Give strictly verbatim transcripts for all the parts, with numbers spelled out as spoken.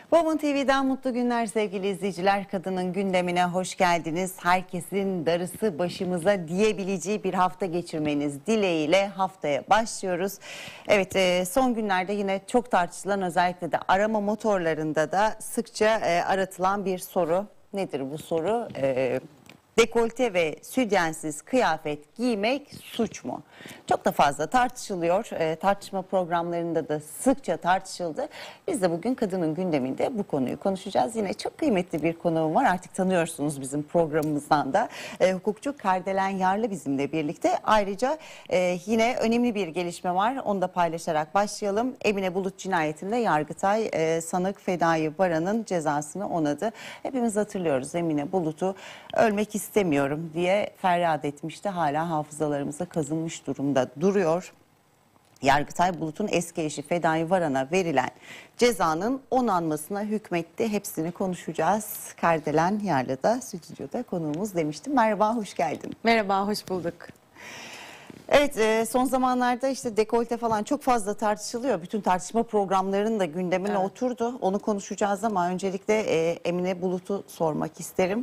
Woman T V'den mutlu günler sevgili izleyiciler. Kadının gündemine hoş geldiniz. Herkesin darısı başımıza diyebileceği bir hafta geçirmeniz dileğiyle haftaya başlıyoruz. Evet, son günlerde yine çok tartışılan, özellikle de arama motorlarında da sıkça aratılan bir soru. Nedir bu soru? Ee, Dekolte ve sütyensiz kıyafet giymek suç mu? Çok da fazla tartışılıyor. E, tartışma programlarında da sıkça tartışıldı. Biz de bugün kadının gündeminde bu konuyu konuşacağız. Yine çok kıymetli bir konuğum var. Artık tanıyorsunuz bizim programımızdan da. E, hukukçu Kardelen Yarlı bizimle birlikte. Ayrıca e, yine önemli bir gelişme var. Onu da paylaşarak başlayalım. Emine Bulut cinayetinde Yargıtay e, sanık Fedai Baran'ın cezasını onadı. Hepimiz hatırlıyoruz, Emine Bulut'u ölmek istemiyorum diye feryat etmişti. Hala hafızalarımıza kazınmış durumda duruyor. Yargıtay Bulut'un eski eşi Fedai Baran'a verilen cezanın onanmasına hükmetti. Hepsini konuşacağız. Kardelen Yarlı da stüdyoda konuğumuz demiştim. Merhaba, hoş geldin. Merhaba, hoş bulduk. Evet, son zamanlarda işte dekolte falan çok fazla tartışılıyor. Bütün tartışma programlarının da gündemine evet. oturdu. Onu konuşacağız ama öncelikle Emine Bulut'u sormak isterim.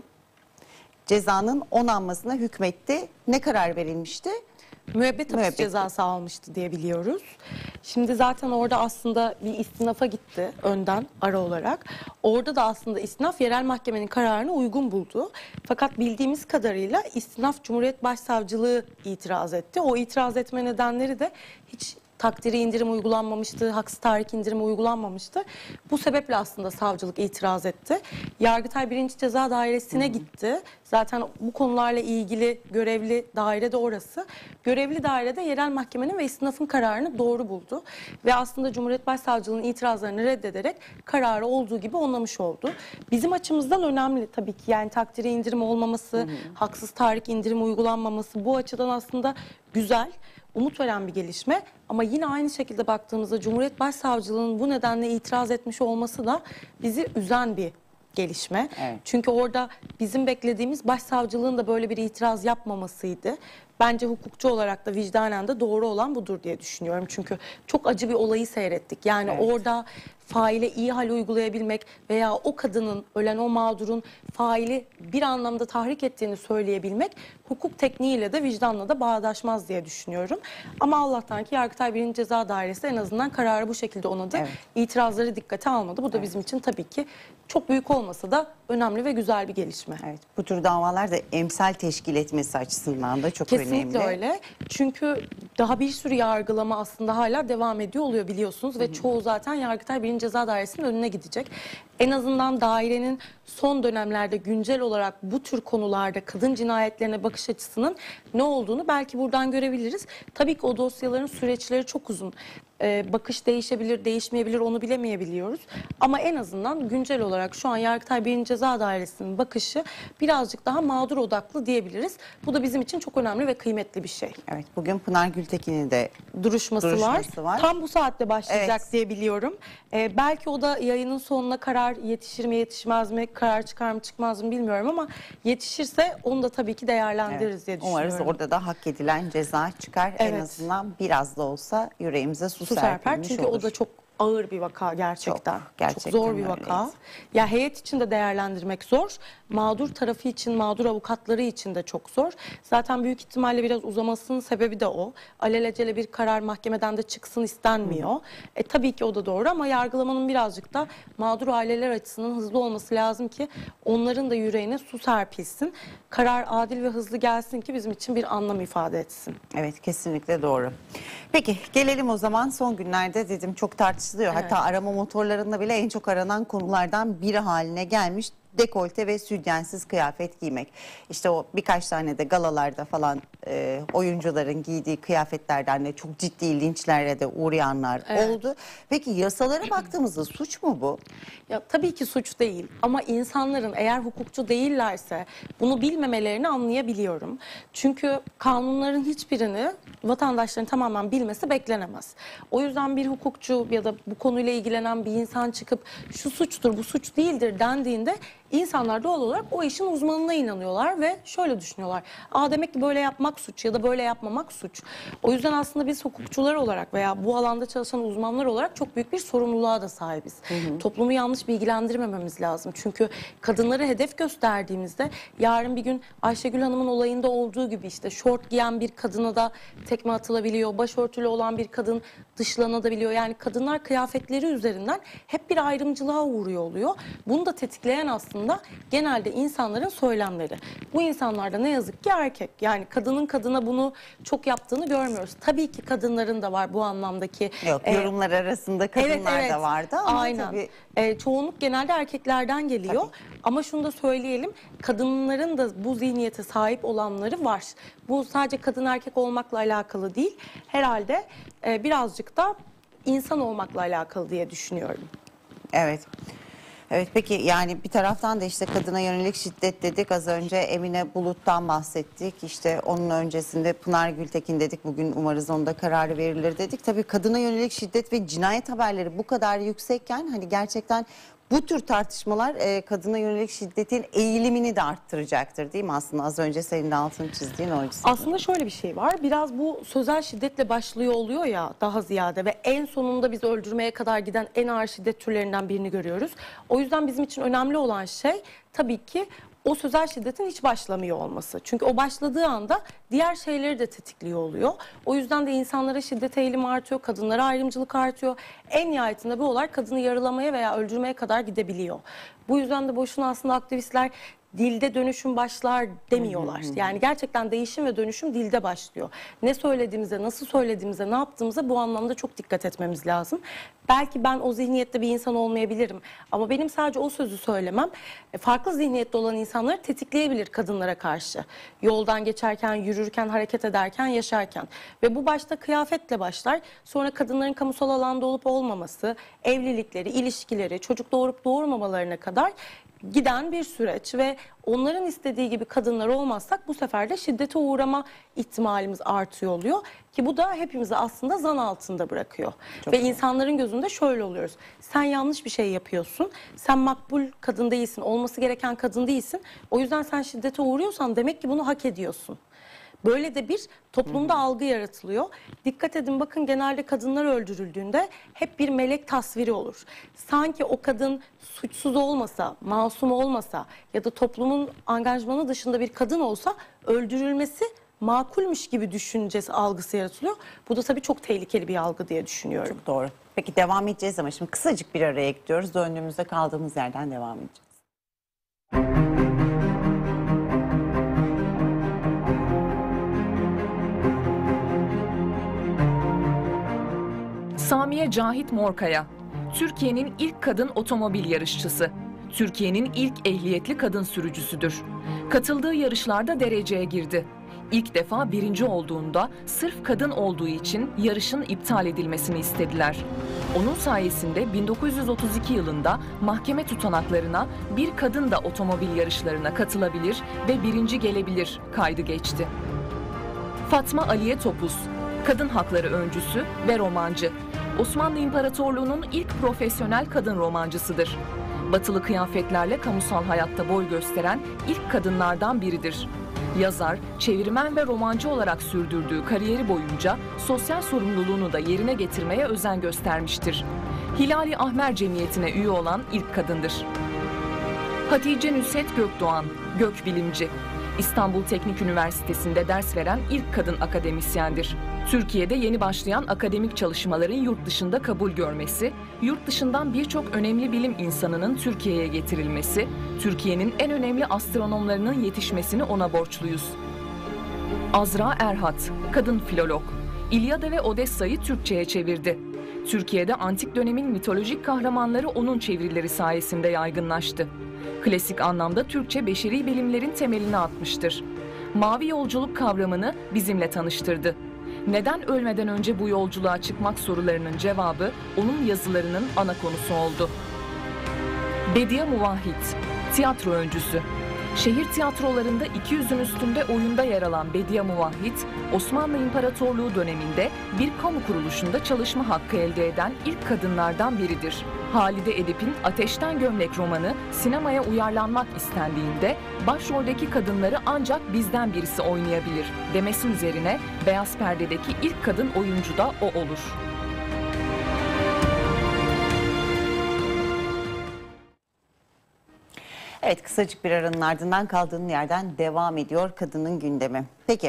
Cezanın onanmasına hükmetti. Ne karar verilmişti? Müebbet hapis cezası almıştı diye biliyoruz. Şimdi zaten orada aslında bir istinafa gitti önden ara olarak. Orada da aslında istinaf yerel mahkemenin kararını uygun buldu. Fakat bildiğimiz kadarıyla istinaf Cumhuriyet Başsavcılığı itiraz etti. O itiraz etme nedenleri de hiç takdiri indirim uygulanmamıştı, haksız tahrik indirimi uygulanmamıştı. Bu sebeple aslında savcılık itiraz etti. Yargıtay birinci Ceza Dairesi'ne gitti. Zaten bu konularla ilgili görevli daire de orası. Görevli daire de yerel mahkemenin ve istinafın kararını doğru buldu. Ve aslında Cumhuriyet Başsavcılığı'nın itirazlarını reddederek kararı olduğu gibi onlamış oldu. Bizim açımızdan önemli tabii ki, yani takdiri indirim olmaması, hı hı. haksız tahrik indirimi uygulanmaması bu açıdan aslında güzel, umut veren bir gelişme. Ama yine aynı şekilde baktığımızda Cumhuriyet Başsavcılığı'nın bu nedenle itiraz etmiş olması da bizi üzen bir gelişme. Evet. Çünkü orada bizim beklediğimiz başsavcılığın da böyle bir itiraz yapmamasıydı. Bence hukukçu olarak da vicdanen de doğru olan budur diye düşünüyorum. Çünkü çok acı bir olayı seyrettik. Yani evet. orada faile iyi hal uygulayabilmek veya o kadının, ölen o mağdurun faili bir anlamda tahrik ettiğini söyleyebilmek hukuk tekniğiyle de vicdanla da bağdaşmaz diye düşünüyorum. Ama Allah'tan ki Yargıtay birinci Ceza Dairesi en azından kararı bu şekilde onadı. Evet. İtirazları dikkate almadı. Bu da evet. bizim için tabii ki çok büyük olmasa da önemli ve güzel bir gelişme. Evet. Bu tür davalar da emsal teşkil etmesi açısından da çok Kesinlikle önemli. Kesinlikle öyle. Çünkü daha bir sürü yargılama aslında hala devam ediyor oluyor biliyorsunuz. Hı hı. Ve çoğu zaten Yargıtay birinci Ceza Dairesi'nin önüne gidecek. En azından dairenin son dönemlerde güncel olarak bu tür konularda kadın cinayetlerine bakış açısının ne olduğunu belki buradan görebiliriz. Tabii ki o dosyaların süreçleri çok uzun. Ee, bakış değişebilir, değişmeyebilir, onu bilemeyebiliyoruz. Ama en azından güncel olarak şu an Yargıtay birinci Ceza Dairesi'nin bakışı birazcık daha mağdur odaklı diyebiliriz. Bu da bizim için çok önemli ve kıymetli bir şey. Evet, bugün Pınar Gültekin'in de duruşması, duruşması var. var. Tam bu saatte başlayacak evet. diye biliyorum. Ee, belki o da yayının sonuna karar yetişir mi yetişmez mi, karar çıkar mı çıkmaz mı bilmiyorum ama yetişirse onu da tabii ki değerlendiririz evet. diye düşünüyorum. Umarız orada da hak edilen ceza çıkar. Evet. En azından biraz da olsa yüreğimize su, su serper. Çünkü olur. O da çok ağır bir vaka gerçekten. Çok, gerçekten çok zor bir vaka. Öyleyiz. Ya heyet için de değerlendirmek zor. Mağdur tarafı için, mağdur avukatları için de çok zor. Zaten büyük ihtimalle biraz uzamasının sebebi de o. Alelacele bir karar mahkemeden de çıksın istenmiyor. Hı. E tabii ki o da doğru ama yargılamanın birazcık da mağdur aileler açısından hızlı olması lazım ki onların da yüreğine su serpilsin. Karar adil ve hızlı gelsin ki bizim için bir anlam ifade etsin. Evet, kesinlikle doğru. Peki gelelim o zaman son günlerde dedim çok tartışılıyor. Evet. Hatta arama motorlarında bile en çok aranan konulardan biri haline gelmiş. Dekolte ve sütyensiz kıyafet giymek. İşte o birkaç tane de galalarda falan e, oyuncuların giydiği kıyafetlerden de çok ciddi linçlere de uğrayanlar evet. oldu. Peki yasalara baktığımızda suç mu bu? Ya tabii ki suç değil ama insanların eğer hukukçu değillerse bunu bilmemelerini anlayabiliyorum. Çünkü kanunların hiçbirini vatandaşların tamamen bilmesi beklenemez. O yüzden bir hukukçu ya da bu konuyla ilgilenen bir insan çıkıp şu suçtur bu suç değildir dendiğinde insanlar doğal olarak o işin uzmanına inanıyorlar ve şöyle düşünüyorlar. Aa, demek ki böyle yapmak suç ya da böyle yapmamak suç. O yüzden aslında biz hukukçular olarak veya bu alanda çalışan uzmanlar olarak çok büyük bir sorumluluğa da sahibiz. Hı hı. Toplumu yanlış bilgilendirmememiz lazım. Çünkü kadınları hedef gösterdiğimizde yarın bir gün Ayşegül Hanım'ın olayında olduğu gibi işte şort giyen bir kadına da tekme atılabiliyor. Başörtülü olan bir kadın dışlanabiliyor. Yani kadınlar kıyafetleri üzerinden hep bir ayrımcılığa uğruyor oluyor. Bunu da tetikleyen aslında genelde insanların söylemleri. Bu insanlar da ne yazık ki erkek. Yani kadının kadına bunu çok yaptığını görmüyoruz. Tabii ki kadınların da var bu anlamdaki. Yok, e, yorumlar arasında kadınlar evet, evet, da vardı ama aynen. tabii. E, çoğunluk genelde erkeklerden geliyor. Tabii. Ama şunu da söyleyelim, kadınların da bu zihniyete sahip olanları var. Bu sadece kadın erkek olmakla alakalı değil. Herhalde e, birazcık da insan olmakla alakalı diye düşünüyorum. Evet. Evet, peki yani bir taraftan da işte kadına yönelik şiddet dedik. Az önce Emine Bulut'tan bahsettik. İşte onun öncesinde Pınar Gültekin dedik. Bugün umarız onda kararı verilir dedik. Tabii kadına yönelik şiddet ve cinayet haberleri bu kadar yüksekken hani gerçekten bu tür tartışmalar e, kadına yönelik şiddetin eğilimini de arttıracaktır değil mi aslında? Az önce senin de altını çizdiğin oydu. Aslında şöyle bir şey var. Biraz bu sözel şiddetle başlıyor oluyor ya daha ziyade ve en sonunda bizi öldürmeye kadar giden en ağır şiddet türlerinden birini görüyoruz. O yüzden bizim için önemli olan şey tabii ki o sözel şiddetin hiç başlamıyor olması. Çünkü o başladığı anda diğer şeyleri de tetikliyor oluyor. O yüzden de insanlara şiddet eğilimi artıyor, kadınlara ayrımcılık artıyor. En nihayetinde bu olay kadını yaralamaya veya öldürmeye kadar gidebiliyor. Bu yüzden de boşuna aslında aktivistler dilde dönüşüm başlar demiyorlar. Yani gerçekten değişim ve dönüşüm dilde başlıyor. Ne söylediğimize, nasıl söylediğimize, ne yaptığımıza bu anlamda çok dikkat etmemiz lazım. Belki ben o zihniyette bir insan olmayabilirim ama benim sadece o sözü söylemem farklı zihniyette olan insanları tetikleyebilir kadınlara karşı. Yoldan geçerken, yürürken, hareket ederken, yaşarken. Ve bu başta kıyafetle başlar. Sonra kadınların kamusal alanda olup olmaması, evlilikleri, ilişkileri, çocuk doğurup doğurmamalarına kadar giden bir süreç ve onların istediği gibi kadınlar olmazsak bu sefer de şiddete uğrama ihtimalimiz artıyor oluyor ki bu da hepimizi aslında zan altında bırakıyor. Çok ve doğru. İnsanların gözünde şöyle oluyoruz. Sen yanlış bir şey yapıyorsun. Sen makbul kadın değilsin. Olması gereken kadın değilsin. O yüzden sen şiddete uğruyorsan demek ki bunu hak ediyorsun. Böyle de bir toplumda hı hı. algı yaratılıyor. Dikkat edin bakın genelde kadınlar öldürüldüğünde hep bir melek tasviri olur. Sanki o kadın suçsuz olmasa, masum olmasa ya da toplumun angajmanı dışında bir kadın olsa öldürülmesi makulmüş gibi düşüncesi algısı yaratılıyor. Bu da tabii çok tehlikeli bir algı diye düşünüyorum. Çok doğru. Peki devam edeceğiz ama şimdi kısacık bir araya gidiyoruz. Döndüğümüzde kaldığımız yerden devam edeceğiz. Samiye Cahit Morkaya, Türkiye'nin ilk kadın otomobil yarışçısı. Türkiye'nin ilk ehliyetli kadın sürücüsüdür. Katıldığı yarışlarda dereceye girdi. İlk defa birinci olduğunda sırf kadın olduğu için yarışın iptal edilmesini istediler. Onun sayesinde bin dokuz yüz otuz iki yılında mahkeme tutanaklarına bir kadın da otomobil yarışlarına katılabilir ve birinci gelebilir kaydı geçti. Fatma Aliye Topuz, kadın hakları öncüsü ve romancı. Osmanlı İmparatorluğu'nun ilk profesyonel kadın romancısıdır. Batılı kıyafetlerle kamusal hayatta boy gösteren ilk kadınlardan biridir. Yazar, çevirmen ve romancı olarak sürdürdüğü kariyeri boyunca sosyal sorumluluğunu da yerine getirmeye özen göstermiştir. Hilali Ahmer Cemiyeti'ne üye olan ilk kadındır. Hatice Nusret Gökdoğan, gökbilimci. İstanbul Teknik Üniversitesi'nde ders veren ilk kadın akademisyendir. Türkiye'de yeni başlayan akademik çalışmaların yurt dışında kabul görmesi, yurt dışından birçok önemli bilim insanının Türkiye'ye getirilmesi, Türkiye'nin en önemli astronomlarının yetişmesini ona borçluyuz. Azra Erhat, kadın filolog. İlyada ve Odessa'yı Türkçe'ye çevirdi. Türkiye'de antik dönemin mitolojik kahramanları onun çevirileri sayesinde yaygınlaştı. Klasik anlamda Türkçe beşeri bilimlerin temelini atmıştır. Mavi yolculuk kavramını bizimle tanıştırdı. Neden ölmeden önce bu yolculuğa çıkmak sorularının cevabı onun yazılarının ana konusu oldu. Bediye Muvahhid, tiyatro öncüsü. Şehir tiyatrolarında iki yüzün üstünde oyunda yer alan Bediye Muvahhid, Osmanlı İmparatorluğu döneminde bir kamu kuruluşunda çalışma hakkı elde eden ilk kadınlardan biridir. Halide Edip'in Ateşten Gömlek romanı sinemaya uyarlanmak istendiğinde başroldeki kadınları ancak bizden birisi oynayabilir demesi üzerine beyaz perdedeki ilk kadın oyuncu da o olur. Evet, kısacık bir aranın ardından kaldığın yerden devam ediyor kadının gündemi. Peki,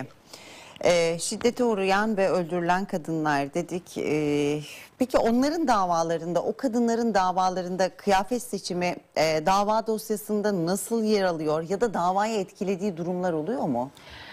e, şiddete uğrayan ve öldürülen kadınlar dedik. E, peki onların davalarında, o kadınların davalarında kıyafet seçimi e, dava dosyasında nasıl yer alıyor ya da davayı etkilediği durumlar oluyor mu?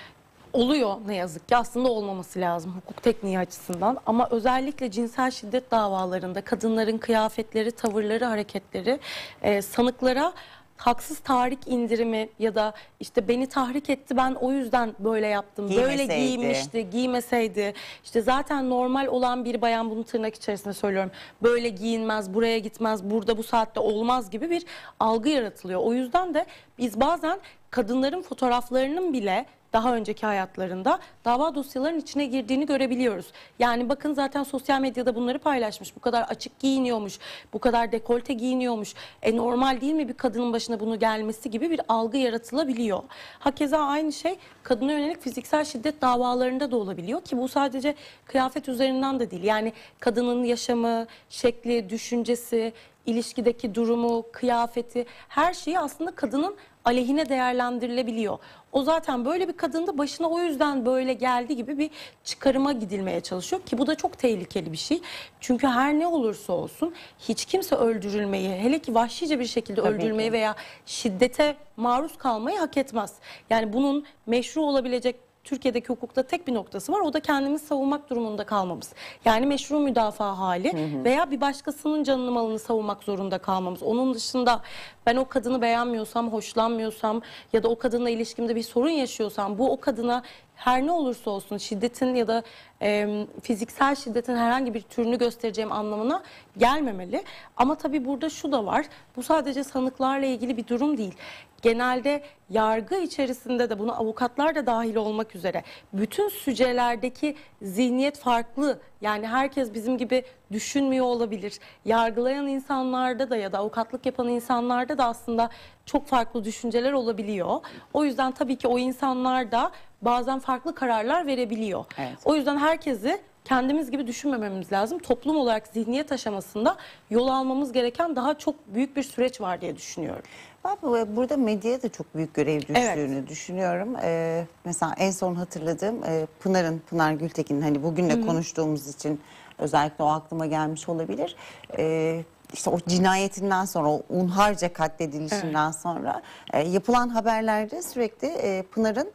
Oluyor ne yazık ki, aslında olmaması lazım hukuk tekniği açısından, ama özellikle cinsel şiddet davalarında kadınların kıyafetleri, tavırları, hareketleri e, sanıklara haksız tahrik indirimi ya da işte beni tahrik etti, ben o yüzden böyle yaptım, böyle Giymeseydi. giyinmişti, giymeseydi, işte zaten normal olan bir bayan, bunu tırnak içerisinde söylüyorum, böyle giyinmez, buraya gitmez, burada bu saatte olmaz gibi bir algı yaratılıyor. O yüzden de biz bazen kadınların fotoğraflarının bile daha önceki hayatlarında dava dosyalarının içine girdiğini görebiliyoruz. Yani bakın, zaten sosyal medyada bunları paylaşmış. Bu kadar açık giyiniyormuş, bu kadar dekolte giyiniyormuş. E normal değil mi bir kadının başına bunu gelmesi gibi bir algı yaratılabiliyor. Hakeza aynı şey kadına yönelik fiziksel şiddet davalarında da olabiliyor ki bu sadece kıyafet üzerinden de değil. Yani kadının yaşamı, şekli, düşüncesi, ilişkideki durumu, kıyafeti, her şeyi aslında kadının aleyhine değerlendirilebiliyor. O zaten böyle bir kadında başına o yüzden böyle geldi gibi bir çıkarıma gidilmeye çalışıyor ki bu da çok tehlikeli bir şey. Çünkü her ne olursa olsun hiç kimse öldürülmeyi, hele ki vahşice bir şekilde Tabii öldürülmeyi ki. veya şiddete maruz kalmayı hak etmez. Yani bunun meşru olabilecek Türkiye'deki hukukta tek bir noktası var. O da kendimizi savunmak durumunda kalmamız. Yani meşru müdafaa hali hı hı. veya bir başkasının canını malını savunmak zorunda kalmamız. Onun dışında ben o kadını beğenmiyorsam, hoşlanmıyorsam ya da o kadınla ilişkimde bir sorun yaşıyorsam, bu o kadına her ne olursa olsun şiddetin ya da e, fiziksel şiddetin herhangi bir türünü göstereceğim anlamına gelmemeli. Ama tabii burada şu da var. Bu sadece sanıklarla ilgili bir durum değil. Genelde yargı içerisinde de, buna avukatlar da dahil olmak üzere, bütün sücelerdeki zihniyet farklı. Yani herkes bizim gibi düşünmüyor olabilir. Yargılayan insanlarda da ya da avukatlık yapan insanlarda da aslında çok farklı düşünceler olabiliyor. O yüzden tabii ki o insanlar da bazen farklı kararlar verebiliyor. Evet. O yüzden herkesi kendimiz gibi düşünmememiz lazım. Toplum olarak zihniyet aşamasında yol almamız gereken daha çok büyük bir süreç var diye düşünüyorum. Ben burada medyaya da çok büyük görev düştüğünü Evet. düşünüyorum. Ee, mesela en son hatırladığım e, Pınar'ın, Pınar Gültekin'in, hani bugün de konuştuğumuz için özellikle o aklıma gelmiş olabilir. Ee, işte o cinayetinden sonra, o unharca katledilişinden evet. sonra e, yapılan haberlerde sürekli e, Pınar'ın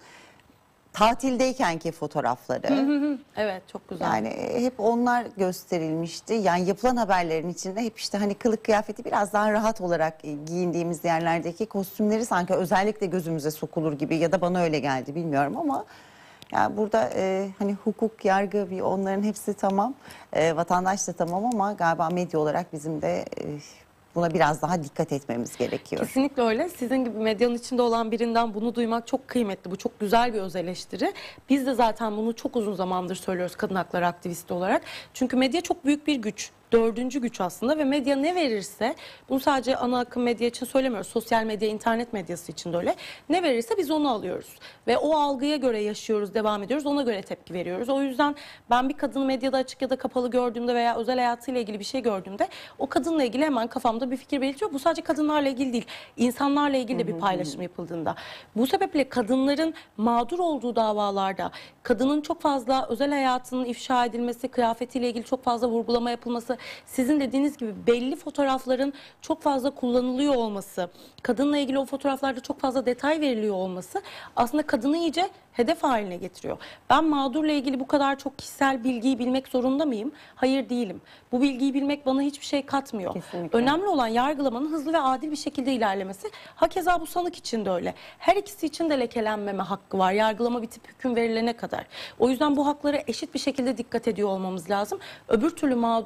tatildeykenki fotoğrafları. Evet, çok güzel. Yani hep onlar gösterilmişti. Yani yapılan haberlerin içinde hep işte hani kılık kıyafeti biraz daha rahat olarak giyindiğimiz yerlerdeki kostümleri sanki özellikle gözümüze sokulur gibi, ya da bana öyle geldi, bilmiyorum ama yani burada e, hani hukuk, yargı, bir onların hepsi tamam. E, vatandaş da tamam ama galiba medya olarak bizim de e, buna biraz daha dikkat etmemiz gerekiyor. Kesinlikle öyle. Sizin gibi medyanın içinde olan birinden bunu duymak çok kıymetli. Bu çok güzel bir öz eleştiri. Biz de zaten bunu çok uzun zamandır söylüyoruz kadın hakları aktivisti olarak. Çünkü medya çok büyük bir güç. Dördüncü güç aslında ve medya ne verirse, bunu sadece ana akım medya için söylemiyoruz. Sosyal medya, internet medyası için de öyle. Ne verirse biz onu alıyoruz. Ve o algıya göre yaşıyoruz, devam ediyoruz. Ona göre tepki veriyoruz. O yüzden ben bir kadını medyada açık ya da kapalı gördüğümde veya özel hayatıyla ilgili bir şey gördüğümde o kadınla ilgili hemen kafamda bir fikir belirtiyor. Bu sadece kadınlarla ilgili değil, insanlarla ilgili de bir paylaşım yapıldığında. Bu sebeple kadınların mağdur olduğu davalarda, kadının çok fazla özel hayatının ifşa edilmesi, kıyafetiyle ilgili çok fazla vurgulama yapılması, sizin dediğiniz gibi belli fotoğrafların çok fazla kullanılıyor olması, kadınla ilgili o fotoğraflarda çok fazla detay veriliyor olması aslında kadını iyice hedef haline getiriyor. Ben mağdurla ilgili bu kadar çok kişisel bilgiyi bilmek zorunda mıyım? Hayır, değilim. Bu bilgiyi bilmek bana hiçbir şey katmıyor. Kesinlikle. Önemli olan yargılamanın hızlı ve adil bir şekilde ilerlemesi. Hakeza bu sanık için de öyle. Her ikisi için de lekelenmeme hakkı var. Yargılama bitip hüküm verilene kadar. O yüzden bu haklara eşit bir şekilde dikkat ediyor olmamız lazım. Öbür türlü mağduru çok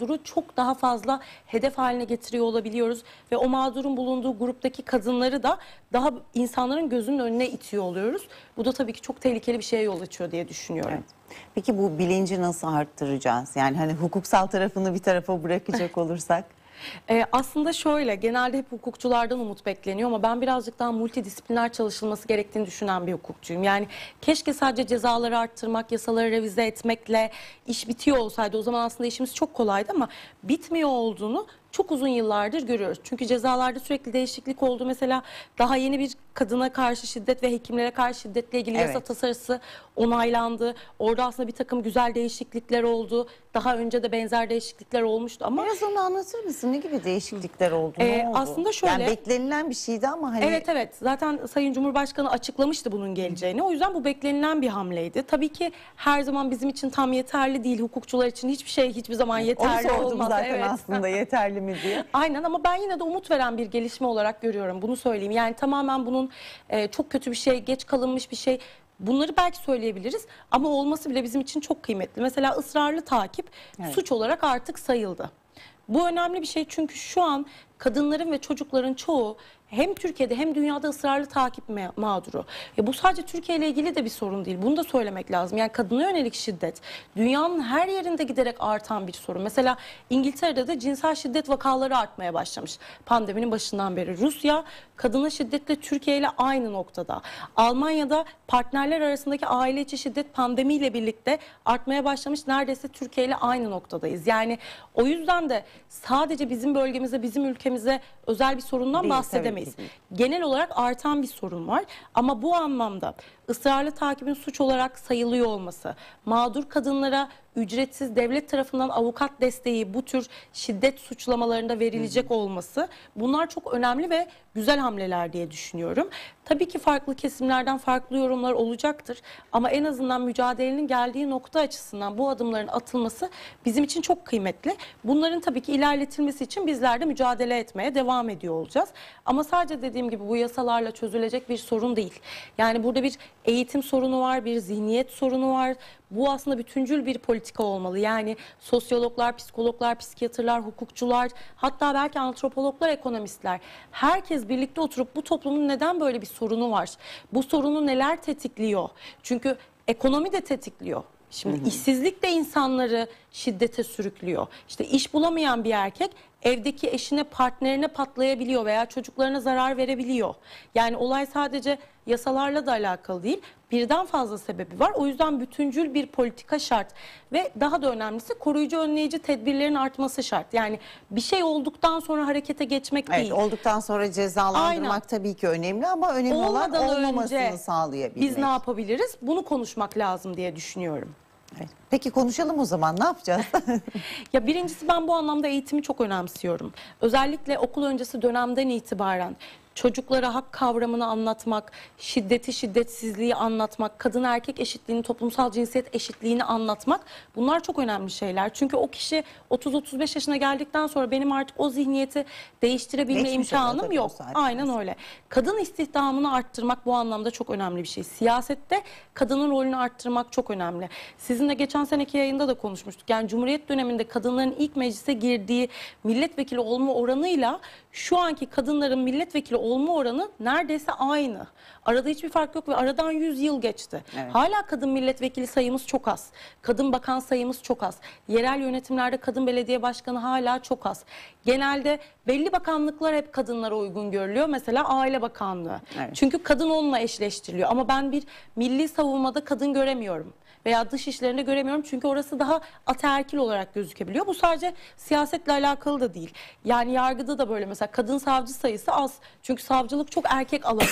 çok daha fazla hedef haline getiriyor olabiliyoruz ve o mağdurun bulunduğu gruptaki kadınları da daha insanların gözünün önüne itiyor oluyoruz. Bu da tabii ki çok tehlikeli bir şeye yol açıyor diye düşünüyorum. Evet. Peki bu bilinci nasıl arttıracağız? Yani hani hukuksal tarafını bir tarafa bırakacak olursak. Ee, aslında şöyle, genelde hep hukukçulardan umut bekleniyor ama ben birazcık daha multidisipliner çalışılması gerektiğini düşünen bir hukukçuyum. Yani keşke sadece cezaları arttırmak, yasaları revize etmekle iş bitiyor olsaydı, o zaman aslında işimiz çok kolaydı ama bitmiyor olduğunu çok uzun yıllardır görüyoruz. Çünkü cezalarda sürekli değişiklik oldu. Mesela daha yeni bir kadına karşı şiddet ve hekimlere karşı şiddetle ilgili Evet. yasa tasarısı onaylandı. Orada aslında bir takım güzel değişiklikler oldu. Daha önce de benzer değişiklikler olmuştu ama Biraz onu anlatır mısın? Ne gibi değişiklikler oldu? Ee, ne oldu? aslında şöyle- Yani beklenilen bir şeydi ama hani... evet evet, zaten Sayın Cumhurbaşkanı açıklamıştı bunun geleceğini. O yüzden bu beklenilen bir hamleydi. Tabii ki her zaman bizim için tam yeterli değil. Hukukçular için hiçbir şey hiçbir zaman Onu yeterli sordum olmaz. zaten Evet. aslında yeterli mi diye. Aynen, ama ben yine de umut veren bir gelişme olarak görüyorum. Bunu söyleyeyim. Yani tamamen bunun e, çok kötü bir şey, geç kalınmış bir şey. Bunları belki söyleyebiliriz ama olması bile bizim için çok kıymetli. Mesela ısrarlı takip Evet. suç olarak artık sayıldı. Bu önemli bir şey çünkü şu an kadınların ve çocukların çoğu hem Türkiye'de hem dünyada ısrarlı takip ma- mağduru. Ya bu sadece Türkiye ile ilgili de bir sorun değil. Bunu da söylemek lazım. Yani kadına yönelik şiddet dünyanın her yerinde giderek artan bir sorun. Mesela İngiltere'de de cinsel şiddet vakaları artmaya başlamış pandeminin başından beri. Rusya kadına şiddetle Türkiye ile aynı noktada. Almanya'da partnerler arasındaki aile içi şiddet pandemiyle birlikte artmaya başlamış. Neredeyse Türkiye ile aynı noktadayız. Yani o yüzden de sadece bizim bölgemize, bizim ülkemize özel bir sorundan Değil, bahsedemeyiz. tabii ki değil. Genel olarak artan bir sorun var ama bu anlamda ısrarlı takibin suç olarak sayılıyor olması, mağdur kadınlara ücretsiz devlet tarafından avukat desteği bu tür şiddet suçlamalarında verilecek hı hı. olması, bunlar çok önemli ve güzel hamleler diye düşünüyorum. Tabii ki farklı kesimlerden farklı yorumlar olacaktır ama en azından mücadelenin geldiği nokta açısından bu adımların atılması bizim için çok kıymetli. Bunların tabii ki ilerletilmesi için bizler de mücadele etmeye devam ediyor olacağız. Ama sadece dediğim gibi bu yasalarla çözülecek bir sorun değil. Yani burada bir eğitim sorunu var, bir zihniyet sorunu var. Bu aslında bütüncül bir politika olmalı. Yani sosyologlar, psikologlar, psikiyatrlar, hukukçular, hatta belki antropologlar, ekonomistler. Herkes birlikte oturup bu toplumun neden böyle bir sorunu var? Bu sorunu neler tetikliyor? Çünkü ekonomi de tetikliyor. Şimdi hı hı. işsizlik de insanları şiddete sürüklüyor. İşte iş bulamayan bir erkek evdeki eşine, partnerine patlayabiliyor veya çocuklarına zarar verebiliyor. Yani olay sadece yasalarla da alakalı değil. Birden fazla sebebi var. O yüzden bütüncül bir politika şart ve daha da önemlisi koruyucu önleyici tedbirlerin artması şart. Yani bir şey olduktan sonra harekete geçmek Evet, değil. Olduktan sonra cezalandırmak Aynen. tabii ki önemli ama önemli Olmadan olan olmamasını önce sağlayabilmek. biz ne yapabiliriz? Bunu konuşmak lazım diye düşünüyorum. Evet. Peki konuşalım o zaman, ne yapacağız? Ya birincisi, ben bu anlamda eğitimi çok önemsiyorum. Özellikle okul öncesi dönemden itibaren çocuklara hak kavramını anlatmak, şiddeti, şiddetsizliği anlatmak, kadın erkek eşitliğini, toplumsal cinsiyet eşitliğini anlatmak, bunlar çok önemli şeyler. Çünkü o kişi otuz otuz beş yaşına geldikten sonra benim artık o zihniyeti değiştirebilme Geçmiş oluyor imkanım tabii yok. o saatten Aynen sonra. öyle. Kadın istihdamını arttırmak bu anlamda çok önemli bir şey. Siyasette kadının rolünü arttırmak çok önemli. Sizinle geçen seneki yayında da konuşmuştuk. Yani Cumhuriyet döneminde kadınların ilk meclise girdiği milletvekili olma oranıyla şu anki kadınların milletvekili olma oranı neredeyse aynı. Arada hiçbir fark yok ve aradan yüz yıl geçti. Evet. Hala kadın milletvekili sayımız çok az. Kadın bakan sayımız çok az. Yerel yönetimlerde kadın belediye başkanı hala çok az. Genelde belli bakanlıklar hep kadınlara uygun görülüyor. Mesela Aile Bakanlığı. Evet. Çünkü kadın onunla eşleştiriliyor. Ama ben bir milli savunmada kadın göremiyorum. Veya dış işlerinde göremiyorum çünkü orası daha ataerkil olarak gözükebiliyor. Bu sadece siyasetle alakalı da değil. Yani yargıda da böyle, mesela kadın savcı sayısı az. Çünkü savcılık çok erkek alanı.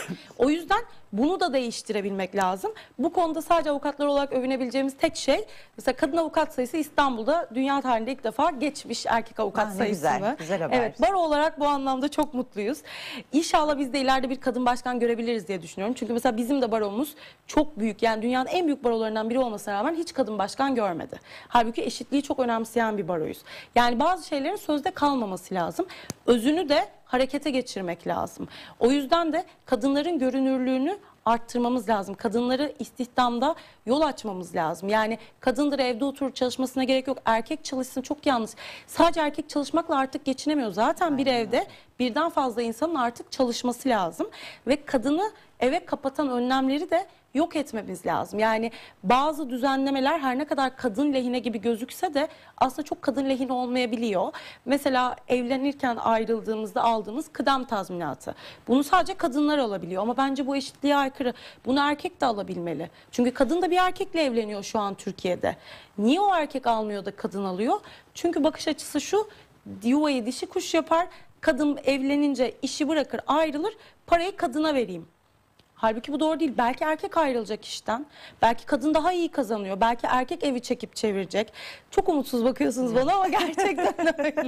O yüzden bunu da değiştirebilmek lazım. Bu konuda sadece avukatlar olarak övünebileceğimiz tek şey, mesela kadın avukat sayısı İstanbul'da dünya tarihinde ilk defa geçmiş erkek avukat Ah, ne sayısını. güzel, güzel haber. Evet, baro olarak bu anlamda çok mutluyuz. İnşallah biz de ileride bir kadın başkan görebiliriz diye düşünüyorum. Çünkü mesela bizim de baromuz çok büyük. Yani dünyanın en büyük barolarından biri olmasına rağmen hiç kadın başkan görmedi. Halbuki eşitliği çok önemseyen bir baroyuz. Yani bazı şeylerin sözde kalmaması lazım. Özünü de harekete geçirmek lazım. O yüzden de kadınların görünürlüğünü arttırmamız lazım. Kadınları istihdamda yol açmamız lazım. Yani kadındır evde oturup çalışmasına gerek yok. Erkek çalışsın, çok yanlış. Sadece erkek çalışmakla artık geçinemiyor. Zaten bir evde birden fazla insanın artık çalışması lazım. Ve kadını eve kapatan önlemleri de yok etmemiz lazım. Yani bazı düzenlemeler her ne kadar kadın lehine gibi gözükse de aslında çok kadın lehine olmayabiliyor. Mesela evlenirken ayrıldığımızda aldığımız kıdem tazminatı. Bunu sadece kadınlar alabiliyor ama bence bu eşitliğe aykırı. Bunu erkek de alabilmeli. Çünkü kadın da bir erkekle evleniyor şu an Türkiye'de. Niye o erkek almıyor da kadın alıyor? Çünkü bakış açısı şu: yuvayı dişi kuş yapar. Kadın evlenince işi bırakır, ayrılır, parayı kadına vereyim. Halbuki bu doğru değil. Belki erkek ayrılacak işten. Belki kadın daha iyi kazanıyor. Belki erkek evi çekip çevirecek. Çok umutsuz bakıyorsunuz bana ama gerçekten öyle.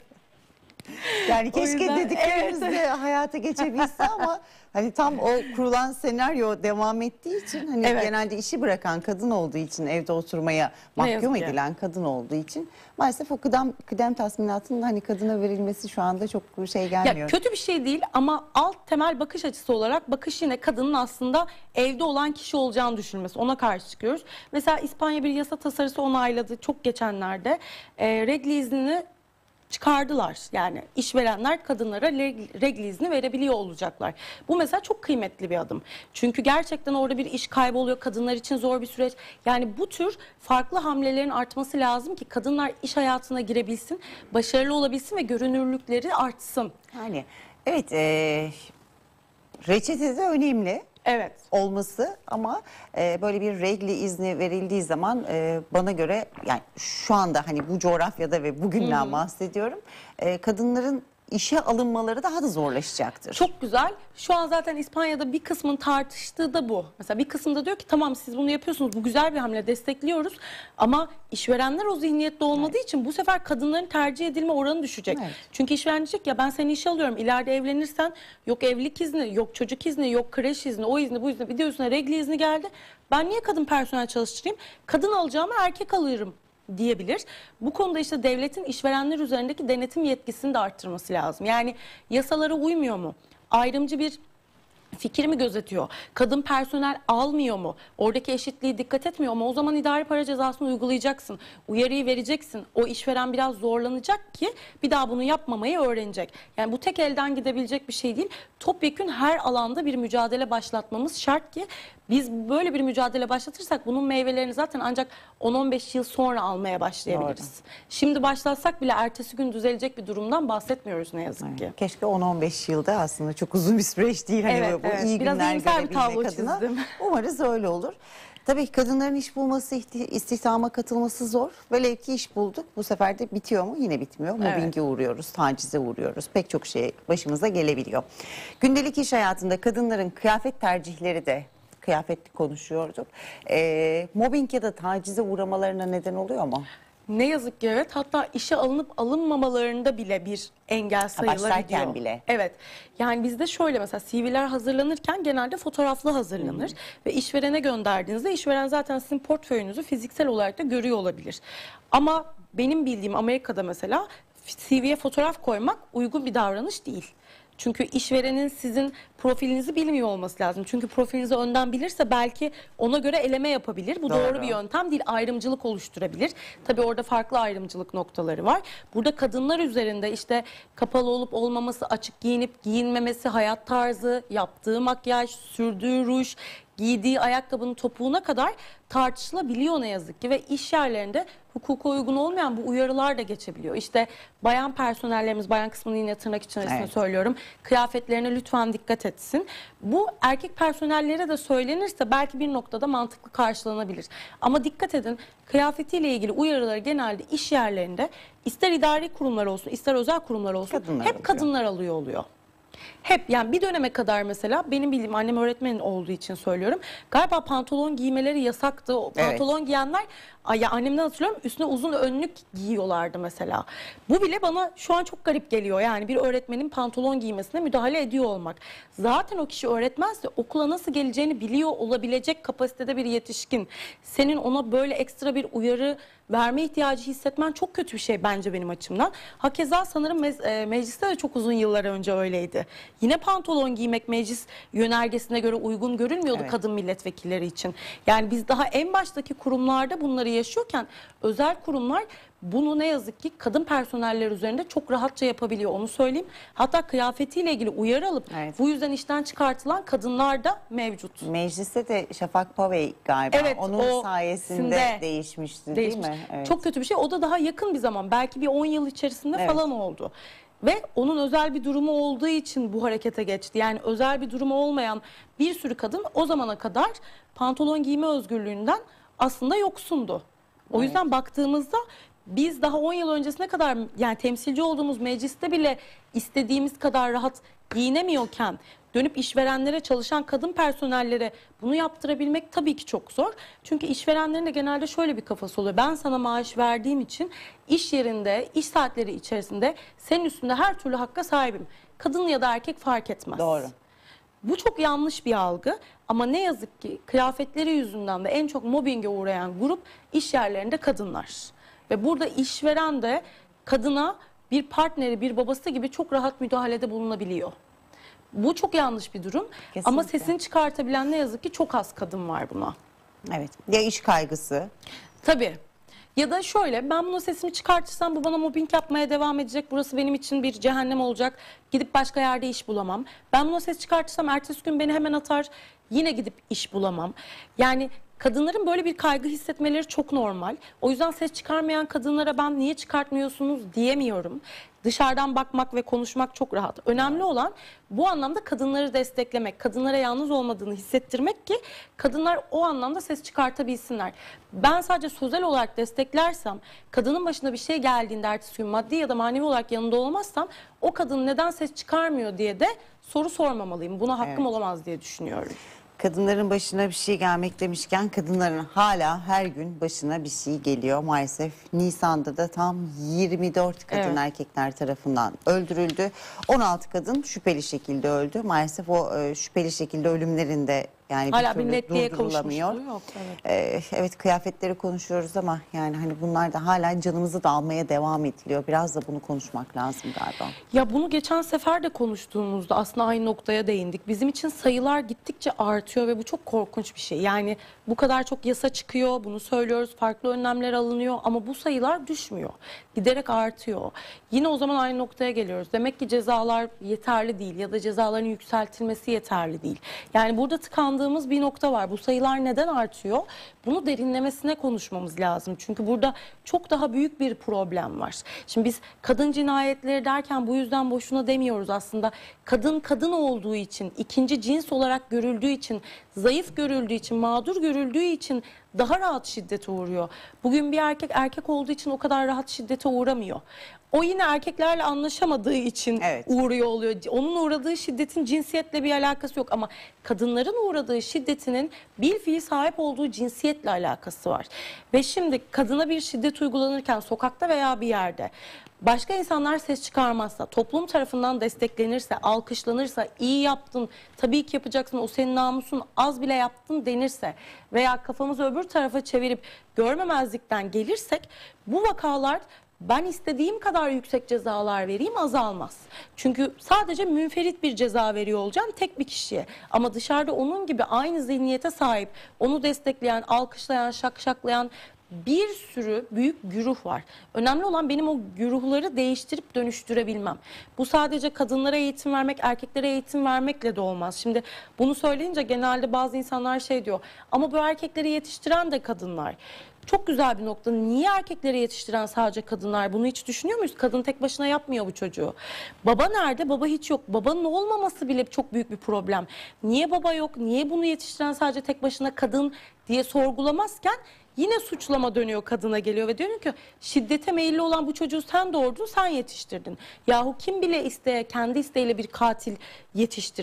Yani keşke yüzden, dediklerimiz de evet. hayata geçebilse ama hani tam o kurulan senaryo devam ettiği için, hani Evet. genelde işi bırakan kadın olduğu için, evde oturmaya mahkum yazık ki. edilen kadın olduğu için maalesef o kıdem, kıdem tazminatının hani kadına verilmesi şu anda çok şey gelmiyor. Ya kötü bir şey değil ama alt temel bakış açısı olarak bakış yine kadının aslında evde olan kişi olacağını düşünmesi. Ona karşı çıkıyoruz. Mesela İspanya bir yasa tasarısı onayladı çok geçenlerde. E, regli iznini çıkardılar. Yani işverenler kadınlara regl izni verebiliyor olacaklar. Bu mesela çok kıymetli bir adım. Çünkü gerçekten orada bir iş kaybı oluyor. Kadınlar için zor bir süreç. Yani bu tür farklı hamlelerin artması lazım ki kadınlar iş hayatına girebilsin, başarılı olabilsin ve görünürlükleri artsın. Yani evet, e, reçete de önemli. Evet. Olması ama e, böyle bir regli izni verildiği zaman e, bana göre, yani şu anda hani bu coğrafyada ve bugünden bahsediyorum, e, kadınların işe alınmaları daha da zorlaşacaktır. Çok güzel. Şu an zaten İspanya'da bir kısmın tartıştığı da bu. Mesela bir kısımda diyor ki tamam siz bunu yapıyorsunuz, bu güzel bir hamle, destekliyoruz. Ama işverenler o zihniyette olmadığı evet. için bu sefer kadınların tercih edilme oranı düşecek. Evet. Çünkü işveren diyecek ya ben seni işe alıyorum. İleride evlenirsen yok evlilik izni, yok çocuk izni, yok kreş izni, o izni, bu izni. Bir de üstüne regli izni geldi. Ben niye kadın personel çalıştırayım? Kadın alacağıma erkek alırım diyebilir. Bu konuda işte devletin işverenler üzerindeki denetim yetkisini de arttırması lazım. Yani yasalara uymuyor mu? Ayrımcı bir fikir mi gözetiyor? Kadın personel almıyor mu? Oradaki eşitliği dikkat etmiyor mu? O zaman idari para cezasını uygulayacaksın. Uyarıyı vereceksin. O işveren biraz zorlanacak ki bir daha bunu yapmamayı öğrenecek. Yani bu tek elden gidebilecek bir şey değil. Topyekün her alanda bir mücadele başlatmamız şart ki biz böyle bir mücadele başlatırsak bunun meyvelerini zaten ancak on on beş yıl sonra almaya başlayabiliriz. Doğru. Şimdi başlatsak bile ertesi gün düzelecek bir durumdan bahsetmiyoruz ne yazık ki. Keşke on on beş yılda, aslında çok uzun bir süreç değil. Hani evet, bu evet. iyi Biraz günler görebilmek adına. Umarız öyle olur. Tabii kadınların iş bulması, istihdama katılması zor. Velev ki iş bulduk. Bu sefer de bitiyor mu? Yine bitmiyor. Evet. Mobbinge uğruyoruz, tacize uğruyoruz. Pek çok şey başımıza gelebiliyor. Gündelik iş hayatında kadınların kıyafet tercihleri de, kıyafetli konuşuyorduk. E, mobbing ya da tacize uğramalarına neden oluyor mu? Ne yazık ki evet. Hatta işe alınıp alınmamalarında bile bir engel sayılabiliyor. Başlarken bile. Evet. Yani bizde şöyle mesela C V'ler hazırlanırken genelde fotoğraflı hazırlanır. Hmm. Ve işverene gönderdiğinizde işveren zaten sizin portföyünüzü fiziksel olarak da görüyor olabilir. Ama benim bildiğim Amerika'da mesela C V'ye fotoğraf koymak uygun bir davranış değil. Çünkü işverenin sizin profilinizi bilmiyor olması lazım. Çünkü profilinizi önden bilirse belki ona göre eleme yapabilir. Bu doğru, doğru bir yöntem değil. Ayrımcılık oluşturabilir. Tabii orada farklı ayrımcılık noktaları var. Burada kadınlar üzerinde işte kapalı olup olmaması, açık giyinip giyinmemesi, hayat tarzı, yaptığı makyaj, sürdüğü ruj, giydiği ayakkabının topuğuna kadar tartışılabiliyor ne yazık ki ve iş yerlerinde hukuka uygun olmayan bu uyarılar da geçebiliyor. İşte bayan personellerimiz, bayan kısmını yine tırnak içerisinde evet. söylüyorum, kıyafetlerine lütfen dikkat etsin. Bu erkek personellere de söylenirse belki bir noktada mantıklı karşılanabilir. Ama dikkat edin, kıyafetiyle ilgili uyarıları genelde iş yerlerinde ister idari kurumlar olsun, ister özel kurumlar olsun kadınlar hep alıyor. kadınlar alıyor oluyor. Hep yani bir döneme kadar mesela benim bildiğim, annem öğretmen olduğu için söylüyorum. Galiba pantolon giymeleri yasaktı. O pantolon evet. giyenler, ya annemden hatırlıyorum, üstüne uzun önlük giyiyorlardı mesela. Bu bile bana şu an çok garip geliyor. Yani bir öğretmenin pantolon giymesine müdahale ediyor olmak. Zaten o kişi öğretmense okula nasıl geleceğini biliyor olabilecek kapasitede bir yetişkin. Senin ona böyle ekstra bir uyarı verme ihtiyacı hissetmen çok kötü bir şey bence benim açımdan. Hakeza sanırım me e, mecliste de çok uzun yıllar önce öyleydi. Yine pantolon giymek meclis yönergesine göre uygun görülmüyordu Evet. kadın milletvekilleri için. Yani biz daha en baştaki kurumlarda bunları yaşıyorken özel kurumlar bunu ne yazık ki kadın personeller üzerinde çok rahatça yapabiliyor, onu söyleyeyim. Hatta kıyafetiyle ilgili uyarı alıp Evet. bu yüzden işten çıkartılan kadınlar da mevcut. Mecliste de Şafak Pavey galiba Evet, onun o sayesinde sinde değişmişti Değişmiş. değil mi? Evet. Çok kötü bir şey. O da daha yakın bir zaman. Belki bir on yıl içerisinde Evet. falan oldu. Ve onun özel bir durumu olduğu için bu harekete geçti. Yani özel bir durumu olmayan bir sürü kadın o zamana kadar pantolon giyme özgürlüğünden aslında yoksundu. O Evet. yüzden baktığımızda biz daha on yıl öncesine kadar yani temsilci olduğumuz mecliste bile istediğimiz kadar rahat giyinemiyorken dönüp işverenlere, çalışan kadın personellere bunu yaptırabilmek tabii ki çok zor. Çünkü işverenlerin de genelde şöyle bir kafası oluyor. Ben sana maaş verdiğim için iş yerinde, iş saatleri içerisinde senin üstünde her türlü hakka sahibim. Kadın ya da erkek fark etmez. Doğru. Bu çok yanlış bir algı ama ne yazık ki kıyafetleri yüzünden de en çok mobbinge uğrayan grup iş yerlerinde kadınlar. Ve burada işveren de kadına bir partneri, bir babası gibi çok rahat müdahalede bulunabiliyor. Bu çok yanlış bir durum. Kesinlikle. Ama sesini çıkartabilen ne yazık ki çok az kadın var buna. Evet. Ya iş kaygısı. Tabii. Ya da şöyle, ben buna sesimi çıkartırsam bu bana mobbing yapmaya devam edecek. Burası benim için bir cehennem olacak. Gidip başka yerde iş bulamam. Ben buna ses çıkartırsam ertesi gün beni hemen atar. Yine gidip iş bulamam. Yani kadınların böyle bir kaygı hissetmeleri çok normal. O yüzden ses çıkarmayan kadınlara ben niye çıkartmıyorsunuz diyemiyorum. Dışarıdan bakmak ve konuşmak çok rahat. Önemli olan bu anlamda kadınları desteklemek, kadınlara yalnız olmadığını hissettirmek ki kadınlar o anlamda ses çıkartabilsinler. Ben sadece sözel olarak desteklersem, kadının başına bir şey geldiğinde ertesi gün maddi ya da manevi olarak yanında olmazsam o kadın neden ses çıkarmıyor diye de soru sormamalıyım. Buna hakkım Evet. olamaz diye düşünüyorum. Kadınların başına bir şey gelmek demişken kadınların hala her gün başına bir şey geliyor maalesef. Nisan'da da tam yirmi dört kadın Evet. erkekler tarafından öldürüldü. on altı kadın şüpheli şekilde öldü. Maalesef o e, şüpheli şekilde ölümlerin de yani Hala bir türlü bir netliğe durdurulamıyor. kavuşmuşluğu yok. Evet. Ee, evet kıyafetleri konuşuyoruz ama yani hani bunlar da hala canımızı da almaya devam ediliyor. Biraz da bunu konuşmak lazım galiba. Ya bunu geçen sefer de konuştuğumuzda aslında aynı noktaya değindik. Bizim için sayılar gittikçe artıyor ve bu çok korkunç bir şey. Yani bu kadar çok yasa çıkıyor, bunu söylüyoruz, farklı önlemler alınıyor ama bu sayılar düşmüyor. Giderek artıyor. Yine o zaman aynı noktaya geliyoruz. Demek ki cezalar yeterli değil ya da cezaların yükseltilmesi yeterli değil. Yani burada tıkandığımız bir nokta var. Bu sayılar neden artıyor? Bunu derinlemesine konuşmamız lazım. Çünkü burada çok daha büyük bir problem var. Şimdi biz kadın cinayetleri derken bu yüzden boşuna demiyoruz aslında. Kadın kadın olduğu için, ikinci cins olarak görüldüğü için, zayıf görüldüğü için, mağdur görüldüğü için daha rahat şiddete uğruyor. Bugün bir erkek erkek olduğu için o kadar rahat şiddete uğramıyor. O yine erkeklerle anlaşamadığı için Evet. uğruyor oluyor. Onun uğradığı şiddetin cinsiyetle bir alakası yok ama kadınların uğradığı şiddetinin bilfiil sahip olduğu cinsiyetle alakası var. Ve şimdi kadına bir şiddet uygulanırken sokakta veya bir yerde başka insanlar ses çıkarmazsa, toplum tarafından desteklenirse, alkışlanırsa, iyi yaptın, tabii ki yapacaksın, o senin namusun, az bile yaptın denirse veya kafamızı öbür tarafa çevirip görmemezlikten gelirsek bu vakalar ben istediğim kadar yüksek cezalar vereyim azalmaz. Çünkü sadece münferit bir ceza veriyor olacağım tek bir kişiye. Ama dışarıda onun gibi aynı zihniyete sahip, onu destekleyen, alkışlayan, şakşaklayan bir sürü büyük güruh var. Önemli olan benim o güruhları değiştirip dönüştürebilmem. Bu sadece kadınlara eğitim vermek, erkeklere eğitim vermekle de olmaz. Şimdi bunu söyleyince genelde bazı insanlar şey diyor. Ama bu erkekleri yetiştiren de kadınlar. Çok güzel bir nokta. Niye erkekleri yetiştiren sadece kadınlar? Bunu hiç düşünüyor muyuz? Kadın tek başına yapmıyor bu çocuğu. Baba nerede? Baba hiç yok. Babanın olmaması bile çok büyük bir problem. Niye baba yok? Niye bunu yetiştiren sadece tek başına kadın diye sorgulamazken yine suçlama dönüyor, kadına geliyor ve diyor ki şiddete meyilli olan bu çocuğu sen doğurdun, sen yetiştirdin. Yahu kim bile isteye, kendi isteğiyle bir katil yetiştirir?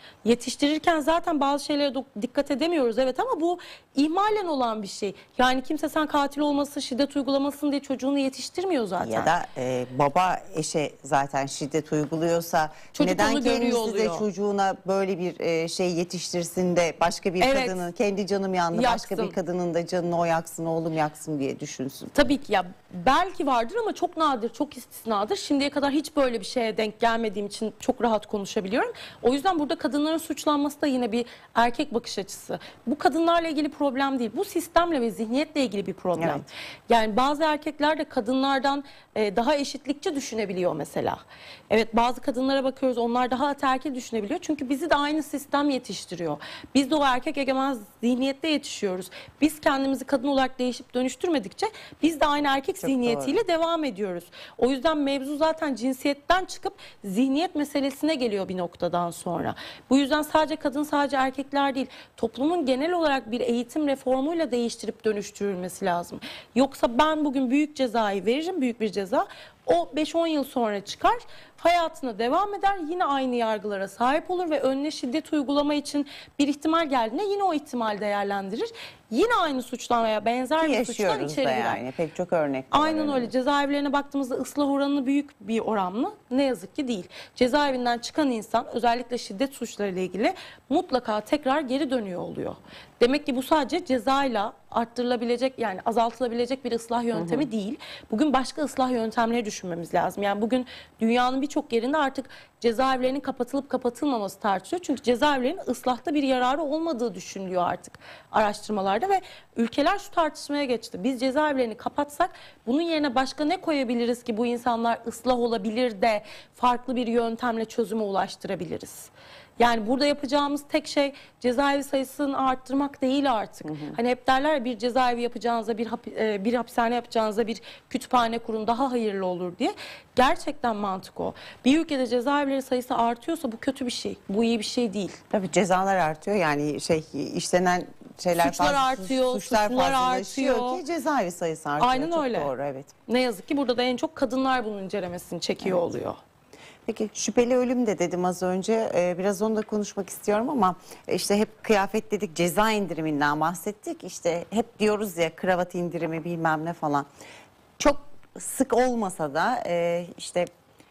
Yetiştirirken zaten bazı şeylere dikkat edemiyoruz evet, ama bu ihmalen olan bir şey. Yani kimse sen katil olmasın, şiddet uygulamasın diye çocuğunu yetiştirmiyor zaten. Ya da e, baba eşe zaten şiddet uyguluyorsa Çocuk neden onu görüyor kendisi de oluyor. çocuğuna böyle bir e, şey yetiştirsin de başka bir Evet. kadının, kendi canım yandı, Yaksın. başka bir kadının da canını o yaksın, oğlum yaksın diye düşünsün. Tabii ki ya, belki vardır ama çok nadir, çok istisnadır. Şimdiye kadar hiç böyle bir şeye denk gelmediğim için çok rahat konuşabiliyorum. O yüzden burada kadınların suçlanması da yine bir erkek bakış açısı. Bu kadınlarla ilgili problem değil. Bu sistemle ve zihniyetle ilgili bir problem. Evet. Yani bazı erkekler de kadınlardan e, daha eşitlikçi düşünebiliyor mesela. Evet, bazı kadınlara bakıyoruz, onlar daha ataerkil düşünebiliyor. Çünkü bizi de aynı sistem yetiştiriyor. Biz de o erkek egemen zihniyette yetişiyoruz. Biz kendimizi kadın olarak değişip dönüştürmedikçe biz de aynı erkek Çok zihniyetiyle doğru. devam ediyoruz. O yüzden mevzu zaten cinsiyetten çıkıp zihniyet meselesine geliyor bir noktadan sonra. Bu yüzden sadece kadın, sadece erkekler değil, toplumun genel olarak bir eğitim reformuyla değiştirip dönüştürülmesi lazım. Yoksa ben bugün büyük cezayı veririm, büyük bir ceza. O beş on yıl sonra çıkar, hayatına devam eder, yine aynı yargılara sahip olur ve önüne şiddet uygulama için bir ihtimal geldiğinde yine o ihtimal değerlendirir. Yine aynı suçtan veya benzer bir suçtan Yaşıyoruz içeri da girer. yani pek çok örnek var. Aynen öyle. Cezaevlerine baktığımızda ıslah oranı büyük bir oran mı? Ne yazık ki değil. Cezaevinden çıkan insan özellikle şiddet suçlarıyla ilgili mutlaka tekrar geri dönüyor oluyor. Demek ki bu sadece cezayla arttırılabilecek, yani azaltılabilecek bir ıslah yöntemi hı hı. değil. Bugün başka ıslah yöntemleri düşünmemiz lazım. Yani bugün dünyanın birçok yerinde artık cezaevlerinin kapatılıp kapatılmaması tartışılıyor. Çünkü cezaevlerinin ıslahta bir yararı olmadığı düşünülüyor artık araştırmalarda ve ülkeler şu tartışmaya geçti. Biz cezaevlerini kapatsak bunun yerine başka ne koyabiliriz ki bu insanlar ıslah olabilir de farklı bir yöntemle çözüme ulaştırabiliriz? Yani burada yapacağımız tek şey cezaevi sayısını arttırmak değil artık. Hı hı. Hani hep derler ya, bir cezaevi yapacağınıza, bir, hap bir hapishane yapacağınıza bir kütüphane kurun, daha hayırlı olur diye. Gerçekten mantık o. Bir ülkede cezaevleri sayısı artıyorsa bu kötü bir şey. Bu iyi bir şey değil. Tabii cezalar artıyor, yani şey işlenen şeyler Suçlar fazla, artıyor, suçlar suçlar fazlalaşıyor artıyor ki cezaevi sayısı artıyor. Aynen Çok öyle. doğru, evet. Ne yazık ki burada da en çok kadınlar bunun incelemesini çekiyor evet. oluyor. Peki şüpheli ölüm de dedim az önce, ee, biraz onu da konuşmak istiyorum ama işte hep kıyafet dedik, ceza indiriminden bahsettik, işte hep diyoruz ya kravat indirimi bilmem ne falan, çok sık olmasa da e, işte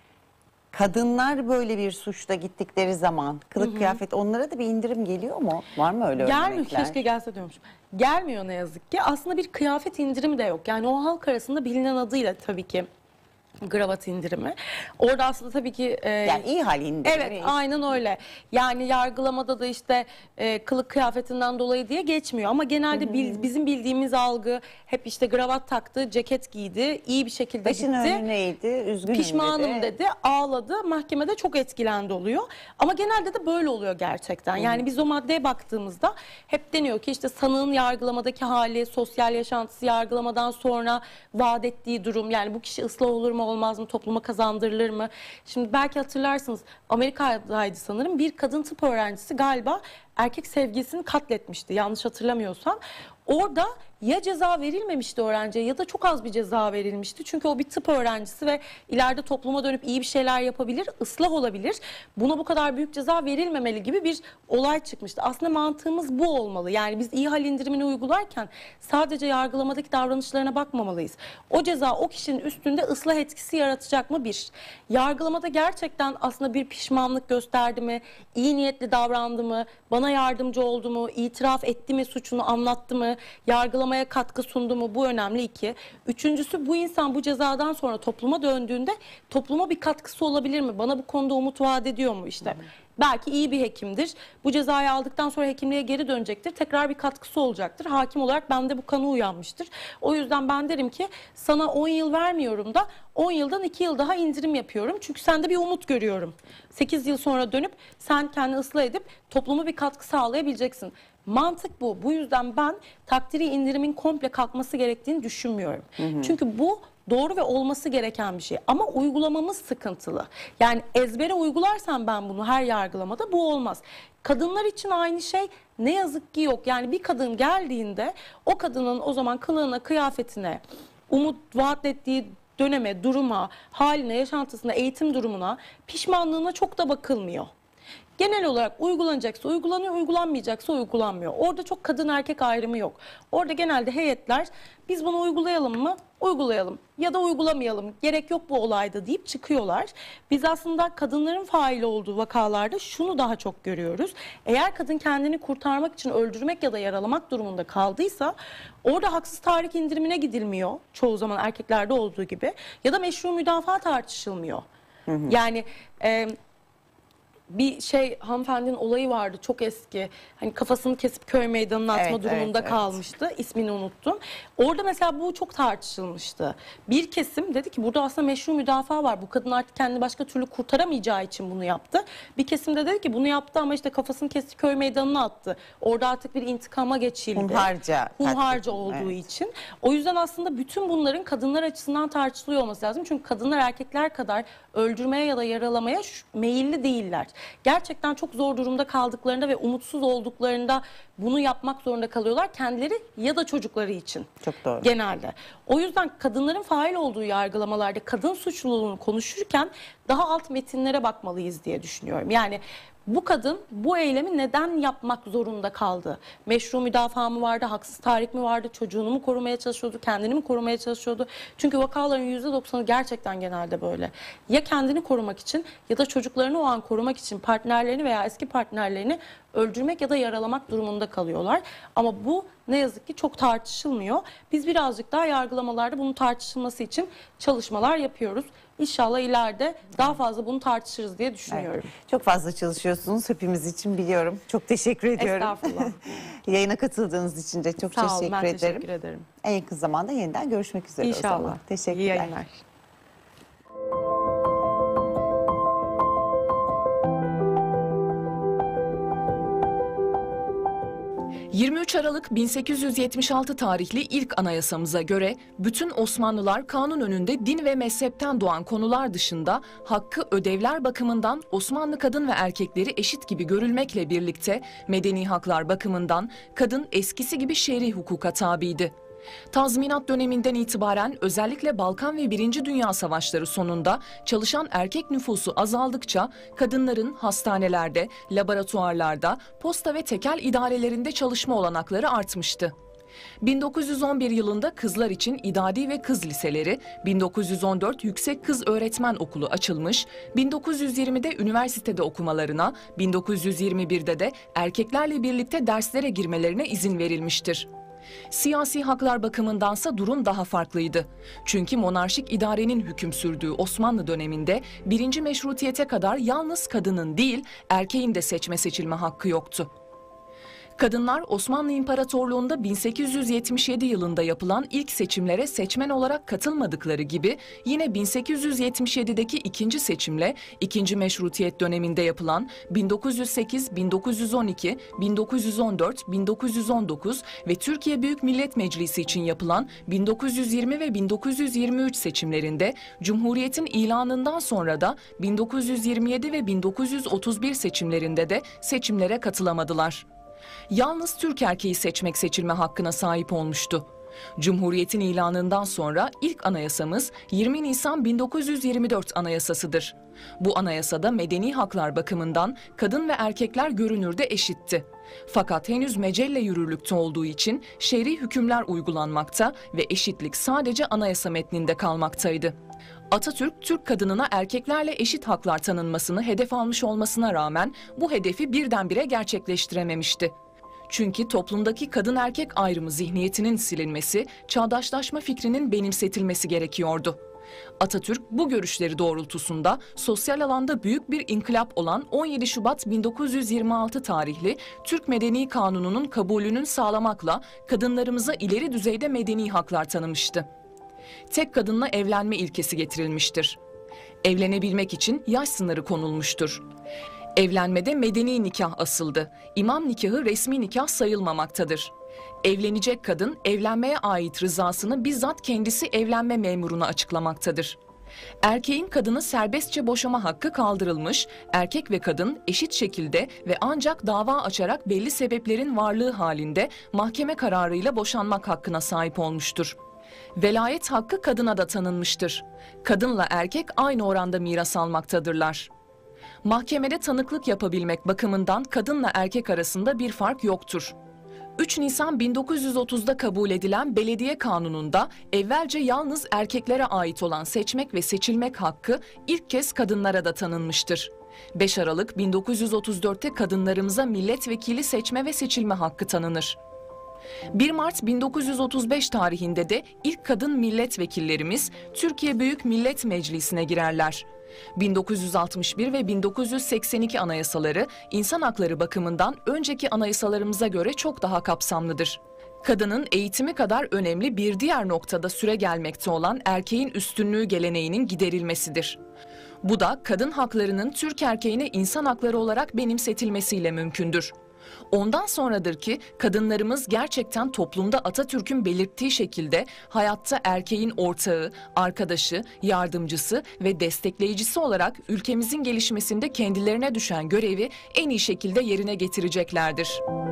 kadınlar böyle bir suçta gittikleri zaman kılık hı hı. kıyafet, onlara da bir indirim geliyor mu? Var mı öyle Gelmiyor, örnekler? keşke gelse diyormuşum. Gelmiyor ne yazık ki. Aslında bir kıyafet indirimi de yok. Yani o halk arasında bilinen adıyla tabii ki kravat indirimi. Orada aslında tabii ki e, yani iyi hal indirimi. Evet, aynen öyle. Yani yargılamada da işte e, kılık kıyafetinden dolayı diye geçmiyor ama genelde hı hı. Bil, bizim bildiğimiz algı hep işte kravat taktı, ceket giydi, iyi bir şekilde Başın gitti. Başın önüneydi, üzgünüm Pişmanım dedi. dedi, ağladı. Mahkemede çok etkilendi oluyor. Ama genelde de böyle oluyor gerçekten. Yani hı hı. biz o maddeye baktığımızda hep deniyor ki işte sanığın yargılamadaki hali, sosyal yaşantısı, yargılamadan sonra vaat ettiği durum, yani bu kişi ıslah olur mu olmaz mı, topluma kazandırılır mı? Şimdi belki hatırlarsınız, Amerika'daydı sanırım, bir kadın tıp öğrencisi galiba erkek sevgilisini katletmişti yanlış hatırlamıyorsam. Orada ya ceza verilmemişti öğrenciye ya da çok az bir ceza verilmişti. Çünkü o bir tıp öğrencisi ve ileride topluma dönüp iyi bir şeyler yapabilir, ıslah olabilir. Buna bu kadar büyük ceza verilmemeli gibi bir olay çıkmıştı. Aslında mantığımız bu olmalı. Yani biz iyi hal indirimini uygularken sadece yargılamadaki davranışlarına bakmamalıyız. O ceza o kişinin üstünde ıslah etkisi yaratacak mı? Bir. Yargılamada gerçekten aslında bir pişmanlık gösterdi mi? İyi niyetli davrandı mı? Bana yardımcı oldu mu? İtiraf etti mi? Suçunu anlattı mı? Yargılama katkı sundu mu? Bu önemli, iki. Üçüncüsü, bu insan bu cezadan sonra topluma döndüğünde topluma bir katkısı olabilir mi? Bana bu konuda umut vaat ediyor mu? İşte. Hı hı. Belki iyi bir hekimdir. Bu cezayı aldıktan sonra hekimliğe geri dönecektir. Tekrar bir katkısı olacaktır. Hakim olarak bende bu kanı uyanmıştır. O yüzden ben derim ki sana on yıl vermiyorum da on yıldan iki yıl daha indirim yapıyorum. Çünkü sende bir umut görüyorum. sekiz yıl sonra dönüp sen kendini ıslah edip topluma bir katkı sağlayabileceksin. Mantık bu. Bu yüzden ben takdiri indirimin komple kalkması gerektiğini düşünmüyorum. Hı hı. Çünkü bu doğru ve olması gereken bir şey. Ama uygulamamız sıkıntılı. Yani ezbere uygularsam ben bunu her yargılamada bu olmaz. Kadınlar için aynı şey ne yazık ki yok. Yani bir kadın geldiğinde o kadının o zaman kılığına, kıyafetine, umut vaat ettiği döneme, duruma, haline, yaşantısına, eğitim durumuna, pişmanlığına çok da bakılmıyor. Genel olarak uygulanacaksa uygulanıyor, uygulanmayacaksa uygulanmıyor. Orada çok kadın erkek ayrımı yok. Orada genelde heyetler biz bunu uygulayalım mı? Uygulayalım ya da uygulamayalım. Gerek yok bu olayda deyip çıkıyorlar. Biz aslında kadınların fail olduğu vakalarda şunu daha çok görüyoruz. Eğer kadın kendini kurtarmak için öldürmek ya da yaralamak durumunda kaldıysa orada haksız tahrik indirimine gidilmiyor. Çoğu zaman erkeklerde olduğu gibi. Ya da meşru müdafaa tartışılmıyor. Hı hı. Yani e, bir şey hanımefendinin olayı vardı çok eski. Hani kafasını kesip köy meydanına atma Evet, durumunda evet, kalmıştı. Evet. İsmini unuttum. Orada mesela bu çok tartışılmıştı. Bir kesim dedi ki burada aslında meşru müdafaa var. Bu kadın artık kendini başka türlü kurtaramayacağı için bunu yaptı. Bir kesim de dedi ki bunu yaptı ama işte kafasını kesip köy meydanına attı. Orada artık bir intikama geçildi. Hunharca. Hunharca olduğu evet. için. O yüzden aslında bütün bunların kadınlar açısından tartışılıyor olması lazım. Çünkü kadınlar erkekler kadar öldürmeye ya da yaralamaya meyilli değiller. Gerçekten çok zor durumda kaldıklarında ve umutsuz olduklarında bunu yapmak zorunda kalıyorlar kendileri ya da çocukları için. Çok doğru. Genelde. O yüzden kadınların fail olduğu yargılamalarda kadın suçluluğunu konuşurken daha alt metinlere bakmalıyız diye düşünüyorum. Yani bu kadın bu eylemi neden yapmak zorunda kaldı? Meşru müdafaa mı vardı, haksız tahrik mi vardı, çocuğunu mu korumaya çalışıyordu, kendini mi korumaya çalışıyordu? Çünkü vakaların yüzde doksanı gerçekten genelde böyle. Ya kendini korumak için ya da çocuklarını o an korumak için partnerlerini veya eski partnerlerini öldürmek ya da yaralamak durumunda kalıyorlar. Ama bu ne yazık ki çok tartışılmıyor. Biz birazcık daha yargılamalarda bunun tartışılması için çalışmalar yapıyoruz. İnşallah ileride daha fazla bunu tartışırız diye düşünüyorum. Evet. Çok fazla çalışıyorsunuz hepimiz için biliyorum. Çok teşekkür ediyorum. Estağfurullah. Yayına katıldığınız için de çok Sağ teşekkür olun, ben ederim. teşekkür ederim. En yakın zamanda yeniden görüşmek üzere İnşallah. o zaman. Teşekkürler. İyi yayınlar. yirmi üç Aralık bin sekiz yüz yetmiş altı tarihli ilk anayasamıza göre bütün Osmanlılar kanun önünde din ve mezhepten doğan konular dışında hakkı ödevler bakımından Osmanlı kadın ve erkekleri eşit gibi görülmekle birlikte medeni haklar bakımından kadın eskisi gibi şer'i hukuka tabiydi. Tazminat döneminden itibaren özellikle Balkan ve Birinci Dünya Savaşları sonunda çalışan erkek nüfusu azaldıkça kadınların hastanelerde, laboratuvarlarda, posta ve tekel idarelerinde çalışma olanakları artmıştı. bin dokuz yüz on bir yılında kızlar için İdadi ve Kız Liseleri, bin dokuz yüz on dört Yüksek Kız Öğretmen Okulu açılmış, bin dokuz yüz yirmide üniversitede okumalarına, bin dokuz yüz yirmi birde de erkeklerle birlikte derslere girmelerine izin verilmiştir. Siyasi haklar bakımındansa durum daha farklıydı. Çünkü monarşik idarenin hüküm sürdüğü Osmanlı döneminde birinci meşrutiyete kadar yalnız kadının değil, erkeğin de seçme seçilme hakkı yoktu. Kadınlar Osmanlı İmparatorluğu'nda bin sekiz yüz yetmiş yedi yılında yapılan ilk seçimlere seçmen olarak katılmadıkları gibi yine bin sekiz yüz yetmiş yedideki ikinci seçimle ikinci meşrutiyet döneminde yapılan bin dokuz yüz sekiz, bin dokuz yüz on iki, bin dokuz yüz on dört, bin dokuz yüz on dokuz ve Türkiye Büyük Millet Meclisi için yapılan bin dokuz yüz yirmi ve bin dokuz yüz yirmi üç seçimlerinde Cumhuriyet'in ilanından sonra da bin dokuz yüz yirmi yedi ve bin dokuz yüz otuz bir seçimlerinde de seçimlere katılamadılar. Yalnız Türk erkeği seçmek seçilme hakkına sahip olmuştu. Cumhuriyetin ilanından sonra ilk anayasamız yirmi Nisan bin dokuz yüz yirmi dört Anayasasıdır. Bu anayasada medeni haklar bakımından kadın ve erkekler görünürde eşitti. Fakat henüz mecelle yürürlükte olduğu için şer'i hükümler uygulanmakta ve eşitlik sadece anayasa metninde kalmaktaydı. Atatürk, Türk kadınına erkeklerle eşit haklar tanınmasını hedef almış olmasına rağmen bu hedefi birdenbire gerçekleştirememişti. Çünkü toplumdaki kadın erkek ayrımı zihniyetinin silinmesi, çağdaşlaşma fikrinin benimsetilmesi gerekiyordu. Atatürk bu görüşleri doğrultusunda sosyal alanda büyük bir inkılap olan on yedi Şubat bin dokuz yüz yirmi altı tarihli Türk Medeni Kanunu'nun kabulünün sağlamakla kadınlarımıza ileri düzeyde medeni haklar tanımıştı. Tek kadınla evlenme ilkesi getirilmiştir. Evlenebilmek için yaş sınırı konulmuştur. Evlenmede medeni nikah asıldı. İmam nikahı resmi nikah sayılmamaktadır. Evlenecek kadın evlenmeye ait rızasını bizzat kendisi evlenme memuruna açıklamaktadır. Erkeğin kadını serbestçe boşama hakkı kaldırılmış, erkek ve kadın eşit şekilde ve ancak dava açarak belli sebeplerin varlığı halinde mahkeme kararıyla boşanmak hakkına sahip olmuştur. Velayet hakkı kadına da tanınmıştır. Kadınla erkek aynı oranda miras almaktadırlar. Mahkemede tanıklık yapabilmek bakımından kadınla erkek arasında bir fark yoktur. üç Nisan bin dokuz yüz otuzda kabul edilen Belediye Kanunu'nda evvelce yalnız erkeklere ait olan seçmek ve seçilmek hakkı ilk kez kadınlara da tanınmıştır. beş Aralık bin dokuz yüz otuz dörtte kadınlarımıza milletvekili seçme ve seçilme hakkı tanınır. bir Mart bin dokuz yüz otuz beş tarihinde de ilk kadın milletvekillerimiz Türkiye Büyük Millet Meclisi'ne girerler. bin dokuz yüz altmış bir ve bin dokuz yüz seksen iki anayasaları insan hakları bakımından önceki anayasalarımıza göre çok daha kapsamlıdır. Kadının eğitimi kadar önemli bir diğer noktada süregelmekte olan erkeğin üstünlüğü geleneğinin giderilmesidir. Bu da kadın haklarının Türk erkeğine insan hakları olarak benimsetilmesiyle mümkündür. Ondan sonradır ki kadınlarımız gerçekten toplumda Atatürk'ün belirttiği şekilde hayatta erkeğin ortağı, arkadaşı, yardımcısı ve destekleyicisi olarak ülkemizin gelişmesinde kendilerine düşen görevi en iyi şekilde yerine getireceklerdir.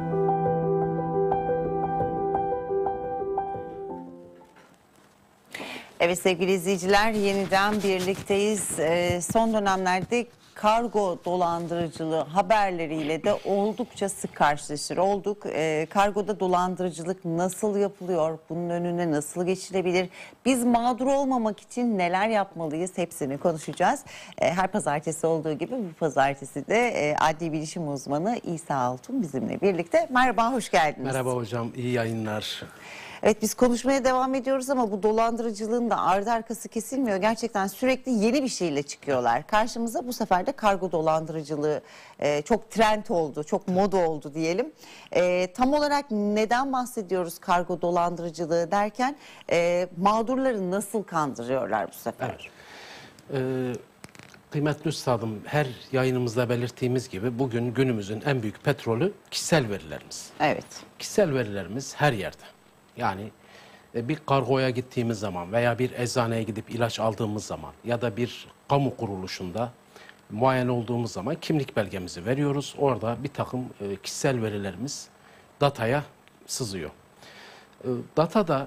Evet sevgili izleyiciler, yeniden birlikteyiz. Ee, son dönemlerde kargo dolandırıcılığı haberleriyle de oldukça sık karşılaşır olduk. Ee, kargoda dolandırıcılık nasıl yapılıyor? Bunun önüne nasıl geçilebilir? Biz mağdur olmamak için neler yapmalıyız? Hepsini konuşacağız. Ee, her pazartesi olduğu gibi bu pazartesi de e, adli bilişim uzmanı İsa Altun bizimle birlikte. Merhaba, hoş geldiniz. Merhaba hocam, iyi yayınlar. Evet, biz konuşmaya devam ediyoruz ama bu dolandırıcılığın da ardı arkası kesilmiyor. Gerçekten sürekli yeni bir şeyle çıkıyorlar. Karşımıza bu sefer de kargo dolandırıcılığı e, çok trend oldu, çok moda oldu diyelim. E, tam olarak neden bahsediyoruz kargo dolandırıcılığı derken e, mağdurları nasıl kandırıyorlar bu sefer? Evet. Ee, kıymetli üstadım, her yayınımızda belirttiğimiz gibi bugün günümüzün en büyük petrolü kişisel verilerimiz. Evet. Kişisel verilerimiz her yerde. Yani bir kargoya gittiğimiz zaman veya bir eczaneye gidip ilaç aldığımız zaman ya da bir kamu kuruluşunda muayene olduğumuz zaman kimlik belgemizi veriyoruz. Orada bir takım e, kişisel verilerimiz dataya sızıyor. E, datada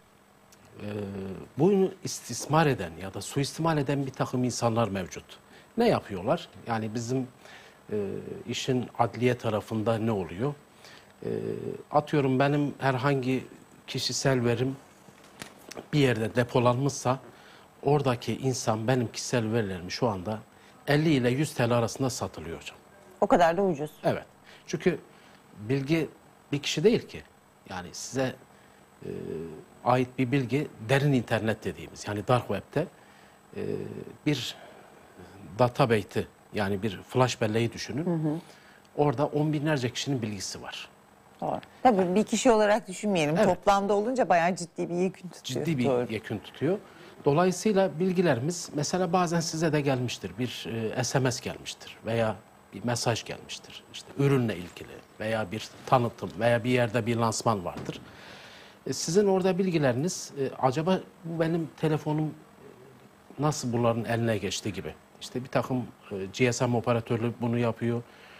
e, bunu istismar eden ya da suistimal eden bir takım insanlar mevcut. Ne yapıyorlar? Yani bizim e, işin adliye tarafında ne oluyor? E, atıyorum benim herhangi kişisel verim bir yerde depolanmışsa oradaki insan benim kişisel verilerimi şu anda elli ile yüz T L arasında satılıyor hocam. O kadar da ucuz. Evet. Çünkü bilgi bir kişi değil ki. Yani size e, ait bir bilgi derin internet dediğimiz yani dark web'te e, bir database'i yani bir flash belleği düşünün. Hı hı. Orada on binlerce kişinin bilgisi var. Doğru. Tabii bir kişi olarak düşünmeyelim. Evet. Toplamda olunca bayağı ciddi bir yekün tutuyor. Ciddi bir Doğru. yekün tutuyor. Dolayısıyla bilgilerimiz mesela bazen size de gelmiştir. Bir e, S M S gelmiştir veya bir mesaj gelmiştir. İşte ürünle ilgili veya bir tanıtım veya bir yerde bir lansman vardır. E, sizin orada bilgileriniz e, acaba bu benim telefonum nasıl bunların eline geçti gibi. İşte bir takım e, G S M operatörü bunu yapıyor.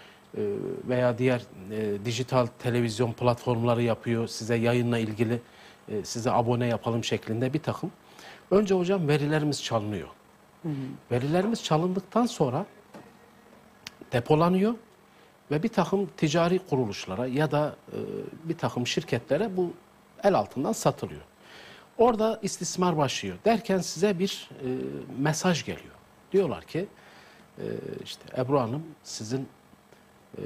Veya diğer e, dijital televizyon platformları yapıyor. Size yayınla ilgili e, size abone yapalım şeklinde bir takım. Önce hocam verilerimiz çalınıyor. Hı hı. Verilerimiz çalındıktan sonra depolanıyor ve bir takım ticari kuruluşlara ya da e, bir takım şirketlere bu el altından satılıyor. Orada istismar başlıyor. Derken size bir e, mesaj geliyor. Diyorlar ki e, işte Ebru Hanım sizin E,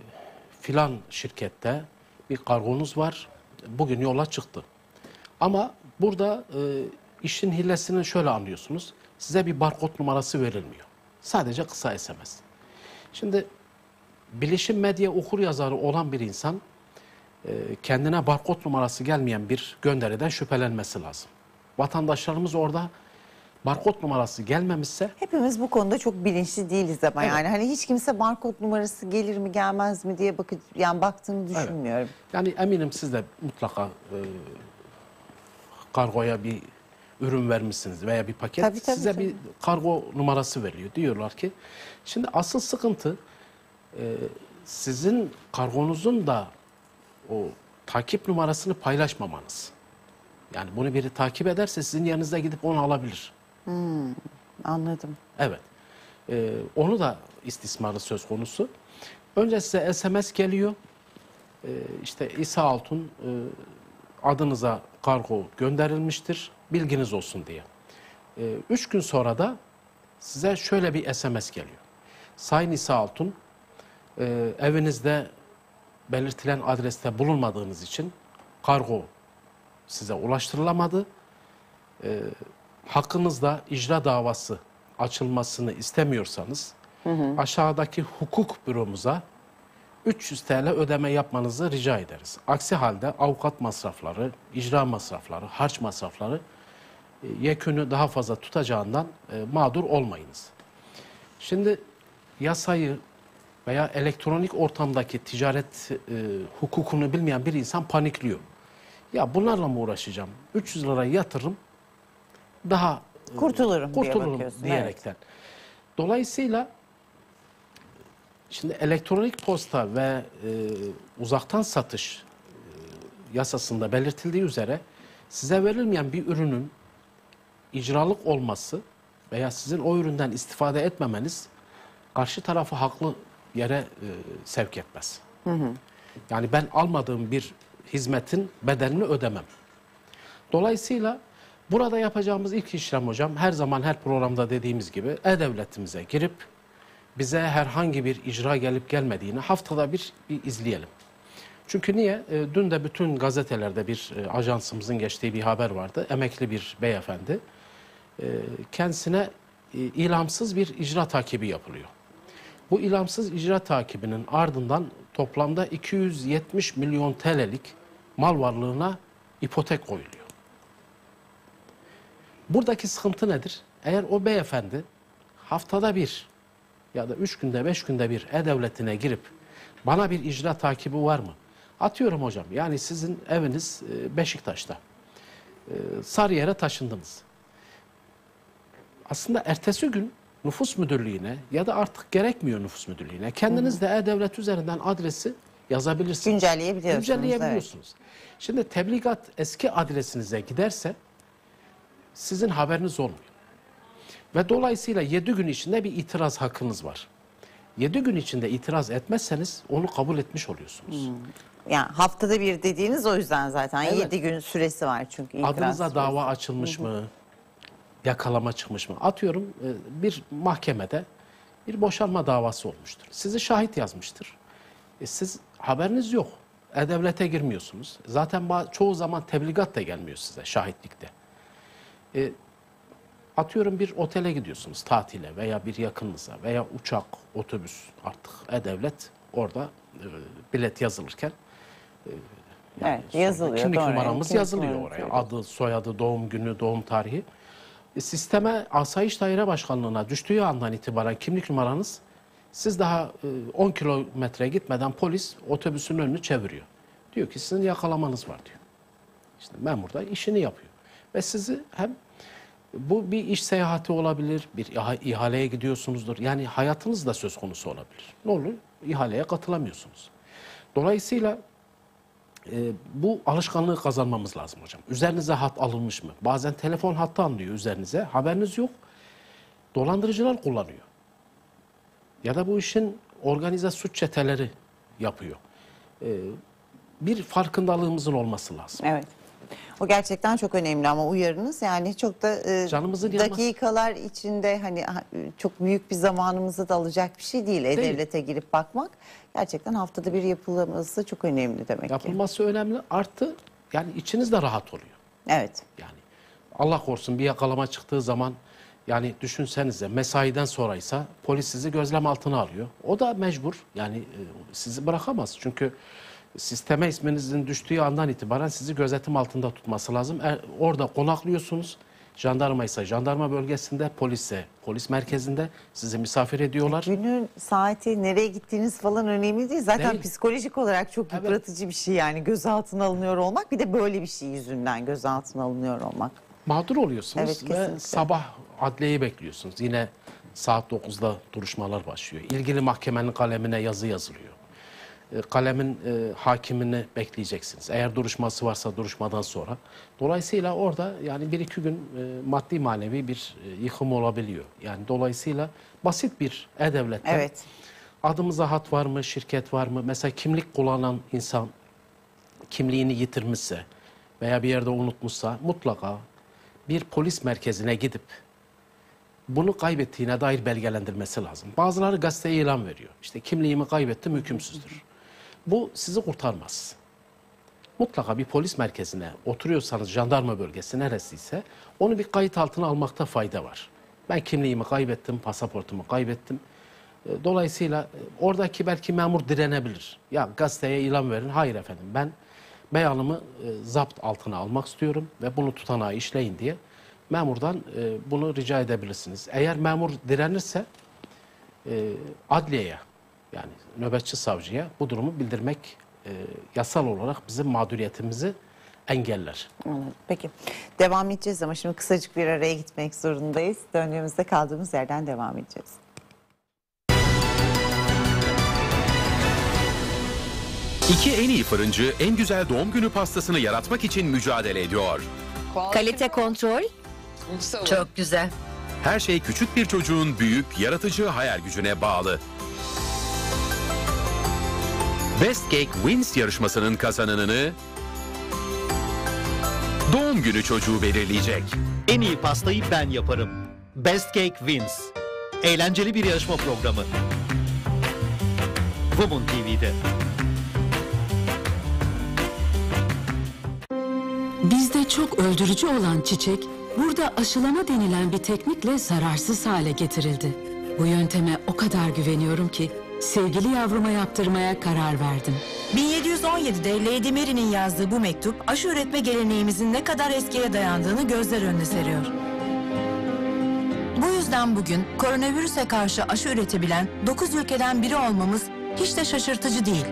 filan şirkette bir kargonuz var. Bugün yola çıktı. Ama burada e, işin hillesini şöyle anlıyorsunuz. Size bir barkod numarası verilmiyor. Sadece kısa S M S. Şimdi bilişim medya okur yazarı olan bir insan e, kendine barkod numarası gelmeyen bir gönderiden şüphelenmesi lazım. Vatandaşlarımız orada barkod numarası gelmemişse... Hepimiz bu konuda çok bilinçli değiliz ama Evet. yani hani hiç kimse barkod numarası gelir mi gelmez mi diye bakı, yani baktığını düşünmüyorum. Evet. Yani eminim siz de mutlaka e, kargoya bir ürün vermişsiniz veya bir paket. Tabii, tabii, size tabii. bir kargo numarası veriliyor. Diyorlar ki şimdi asıl sıkıntı e, sizin kargonuzun da o takip numarasını paylaşmamanız. Yani bunu biri takip ederse sizin yerinizde gidip onu alabilir. Hmm, anladım. Evet. Ee, onu da istismarı söz konusu. Önce size S M S geliyor. Ee, işte İsa Altun e, adınıza kargo gönderilmiştir. Bilginiz olsun diye. Ee, üç gün sonra da size şöyle bir S M S geliyor. Sayın İsa Altun, e, evinizde belirtilen adreste bulunmadığınız için kargo size ulaştırılamadı. E, hakkınızda icra davası açılmasını istemiyorsanız hı hı. aşağıdaki hukuk büromuza üç yüz TL ödeme yapmanızı rica ederiz. Aksi halde avukat masrafları, icra masrafları, harç masrafları e, yekünü daha fazla tutacağından e, mağdur olmayınız. Şimdi yasayı veya elektronik ortamdaki ticaret e, hukukunu bilmeyen bir insan panikliyor. Ya bunlarla mı uğraşacağım? üç yüz lirayı yatırırım, daha e, kurtulurum, kurtulurum diye bakıyorsun. diyerekten. Evet. Dolayısıyla şimdi elektronik posta ve e, uzaktan satış e, yasasında belirtildiği üzere size verilmeyen bir ürünün icralık olması veya sizin o üründen istifade etmemeniz karşı tarafı haklı yere e, sevk etmez. Hı hı. Yani ben almadığım bir hizmetin bedelini ödemem. Dolayısıyla burada yapacağımız ilk işlem hocam, her zaman her programda dediğimiz gibi E-Devletimize girip bize herhangi bir icra gelip gelmediğini haftada bir, bir izleyelim. Çünkü niye? E, dün de bütün gazetelerde bir e, ajansımızın geçtiği bir haber vardı. Emekli bir beyefendi. E, kendisine e, ilamsız bir icra takibi yapılıyor. Bu ilamsız icra takibinin ardından toplamda iki yüz yetmiş milyon T L'lik mal varlığına ipotek koyuluyor. Buradaki sıkıntı nedir? Eğer o beyefendi haftada bir ya da üç günde beş günde bir E-Devleti'ne girip bana bir icra takibi var mı? Atıyorum hocam, yani sizin eviniz Beşiktaş'ta. Sarıyer'e taşındınız. Aslında ertesi gün nüfus müdürlüğüne ya da artık gerekmiyor nüfus müdürlüğüne kendiniz de E-Devlet üzerinden adresi yazabilirsiniz. Güncelleyebiliyorsunuz. Güncelleyebiliyorsunuz. Evet. Şimdi tebligat eski adresinize giderse sizin haberiniz olmuyor. Ve dolayısıyla yedi gün içinde bir itiraz hakkınız var. yedi gün içinde itiraz etmezseniz onu kabul etmiş oluyorsunuz. Hmm. Yani haftada bir dediğiniz o yüzden zaten evet. yedi gün süresi var çünkü itiraz adınıza süresi. Dava açılmış hı hı. mı? Yakalama çıkmış mı? Atıyorum bir mahkemede bir boşanma davası olmuştur. Sizi şahit yazmıştır. E siz haberiniz yok. E-Devlet'e girmiyorsunuz. Zaten çoğu zaman tebligat da gelmiyor size şahitlikte. E, atıyorum bir otele gidiyorsunuz tatile veya bir yakınınıza veya uçak, otobüs artık E-Devlet orada e, bilet yazılırken e, yani evet, yazılıyor. Kimlik doğru, numaramız kimlik yazılıyor numaramız oraya. yazılıyor. Adı, soyadı, doğum günü, doğum tarihi. E, sisteme Asayiş Daire Başkanlığı'na düştüğü andan itibaren kimlik numaranız siz daha e, on kilometre gitmeden polis otobüsün önünü çeviriyor. Diyor ki sizin yakalamanız var diyor. İşte memur da işini yapıyor. Ve sizi hem bu bir iş seyahati olabilir, bir ihaleye gidiyorsunuzdur. Yani hayatınız da söz konusu olabilir. Ne olur? İhaleye katılamıyorsunuz. Dolayısıyla e, bu alışkanlığı kazanmamız lazım hocam. Üzerinize hat alınmış mı? Bazen telefon hattı alınıyor üzerinize. Haberiniz yok. Dolandırıcılar kullanıyor. Ya da bu işin organize suç çeteleri yapıyor. E, bir farkındalığımızın olması lazım. Evet. O gerçekten çok önemli ama uyarınız yani çok da e, dakikalar içinde hani çok büyük bir zamanımızı da alacak bir şey değil. E-Devlet'e girip bakmak gerçekten haftada bir yapılması çok önemli demek ki. Yapılması önemli, artı yani içiniz de rahat oluyor. Evet. Yani Allah korusun bir yakalama çıktığı zaman yani düşünsenize mesaiden sonraysa polis sizi gözlem altına alıyor. O da mecbur yani e, sizi bırakamaz çünkü sisteme isminizin düştüğü andan itibaren sizi gözetim altında tutması lazım. E, orada konaklıyorsunuz. Jandarma ise jandarma bölgesinde, polisse polis merkezinde sizi misafir ediyorlar. Günün saati, nereye gittiğiniz falan önemli değil. Zaten değil. Psikolojik olarak çok Evet. yıpratıcı bir şey yani gözaltına alınıyor olmak. Bir de böyle bir şey yüzünden gözaltına alınıyor olmak. Mağdur oluyorsunuz Evet, ve kesinlikle. sabah adliyeyi bekliyorsunuz. Yine saat dokuzda duruşmalar başlıyor. İlgili mahkemenin kalemine yazı yazılıyor. e, kalemin e, hakimini bekleyeceksiniz. Eğer duruşması varsa duruşmadan sonra. Dolayısıyla orada yani bir iki gün e, maddi manevi bir e, yıkım olabiliyor. Yani dolayısıyla basit bir e-devletten Evet. adımıza hat var mı, şirket var mı? Mesela kimlik kullanan insan kimliğini yitirmişse veya bir yerde unutmuşsa mutlaka bir polis merkezine gidip bunu kaybettiğine dair belgelendirmesi lazım. Bazıları gazeteye ilan veriyor. İşte kimliğimi kaybettim, hükümsüzdür. Bu sizi kurtarmaz. Mutlaka bir polis merkezine oturuyorsanız, jandarma bölgesi neresiyse onu bir kayıt altına almakta fayda var. Ben kimliğimi kaybettim, pasaportumu kaybettim. Dolayısıyla oradaki belki memur direnebilir. Ya gazeteye ilan verin. Hayır efendim, ben beyanımı e, zapt altına almak istiyorum ve bunu tutanağı işleyin diye memurdan e, bunu rica edebilirsiniz. Eğer memur direnirse e, adliyeye, yani nöbetçi savcıya bu durumu bildirmek e, yasal olarak bizim mağduriyetimizi engeller. Anladım. Peki devam edeceğiz ama şimdi kısacık bir araya gitmek zorundayız. Döndüğümüzde kaldığımız yerden devam edeceğiz. İki en iyi fırıncı en güzel doğum günü pastasını yaratmak için mücadele ediyor. Kalite kontrol çok güzel. Her şey küçük bir çocuğun büyük, yaratıcı hayal gücüne bağlı. Best Cake Wins yarışmasının kazananını doğum günü çocuğu belirleyecek. En iyi pastayı ben yaparım. Best Cake Wins. Eğlenceli bir yarışma programı. Woman T V'de. Bizde çok öldürücü olan çiçek, burada aşılama denilen bir teknikle zararsız hale getirildi. Bu yönteme o kadar güveniyorum ki sevgili yavruma yaptırmaya karar verdim. bin yedi yüz on yedi'de Lady Mary'nin yazdığı bu mektup, aşı üretme geleneğimizin ne kadar eskiye dayandığını gözler önüne seriyor. Bu yüzden bugün koronavirüse karşı aşı üretebilen dokuz ülkeden biri olmamız hiç de şaşırtıcı değil.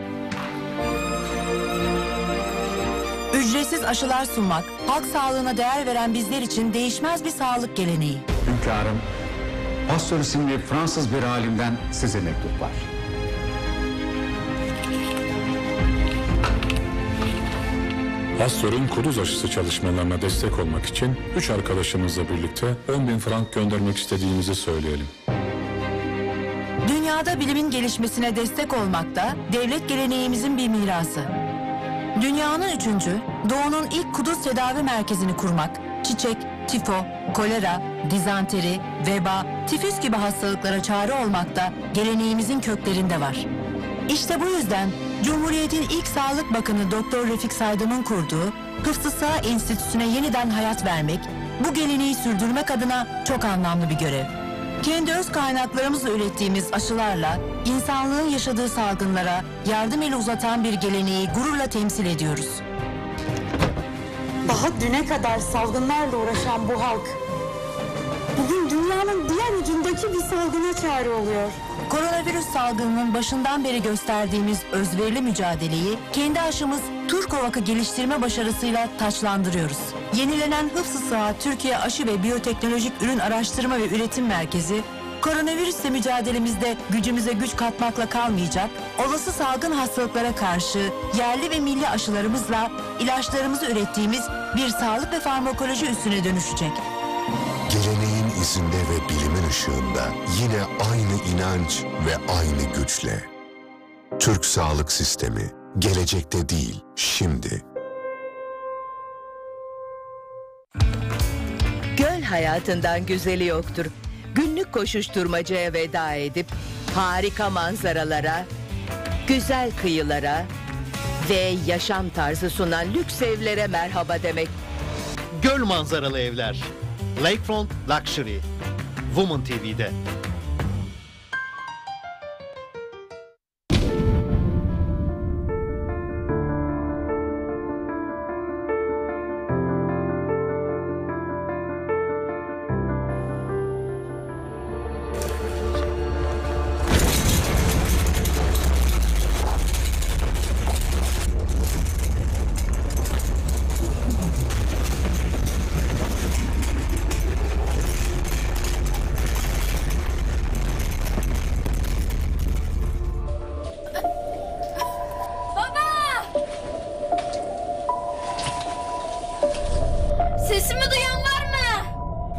Ücretsiz aşılar sunmak, halk sağlığına değer veren bizler için değişmez bir sağlık geleneği. Hünkârım, Pasteur isimli Fransız bir alimden size mektup var. Pasteur'ün kuduz aşısı çalışmalarına destek olmak için üç arkadaşımızla birlikte on bin frank göndermek istediğimizi söyleyelim. Dünyada bilimin gelişmesine destek olmak da devlet geleneğimizin bir mirası. Dünyanın üçüncü, Doğu'nun ilk kuduz tedavi merkezini kurmak, çiçek, tifo, kolera, dizanteri, veba, tifüs gibi hastalıklara çare olmak da geleneğimizin köklerinde var. İşte bu yüzden Cumhuriyet'in ilk Sağlık Bakanı Doktor Refik Saydam'ın kurduğu Hıfzı Sıha Enstitüsü'ne yeniden hayat vermek, bu geleneği sürdürmek adına çok anlamlı bir görev. Kendi öz kaynaklarımızla ürettiğimiz aşılarla insanlığın yaşadığı salgınlara yardım eli uzatan bir geleneği gururla temsil ediyoruz. Daha düne kadar salgınlarla uğraşan bu halk, bugün dünyanın diğer ucundaki bir salgına çare oluyor. Koronavirüs salgınının başından beri gösterdiğimiz özverili mücadeleyi kendi aşımız Turkovak'ı geliştirme başarısıyla taçlandırıyoruz. Yenilenen Hıfzı Sıha Türkiye Aşı ve Biyoteknolojik Ürün Araştırma ve Üretim Merkezi, koronavirüsle mücadelemizde gücümüze güç katmakla kalmayacak, olası salgın hastalıklara karşı yerli ve milli aşılarımızla ilaçlarımızı ürettiğimiz bir sağlık ve farmakoloji üssüne dönüşecek. Geleneğin izinde ve bilimin ışığında yine aynı inanç ve aynı güçle. Türk Sağlık Sistemi, gelecekte değil, şimdi. Göl hayatından güzeli yoktur. Günlük koşuşturmacaya veda edip harika manzaralara, güzel kıyılara ve yaşam tarzı sunan lüks evlere merhaba demek. Göl manzaralı evler. Lakefront Luxury. Woman T V'de. Sesimi duyan var mı?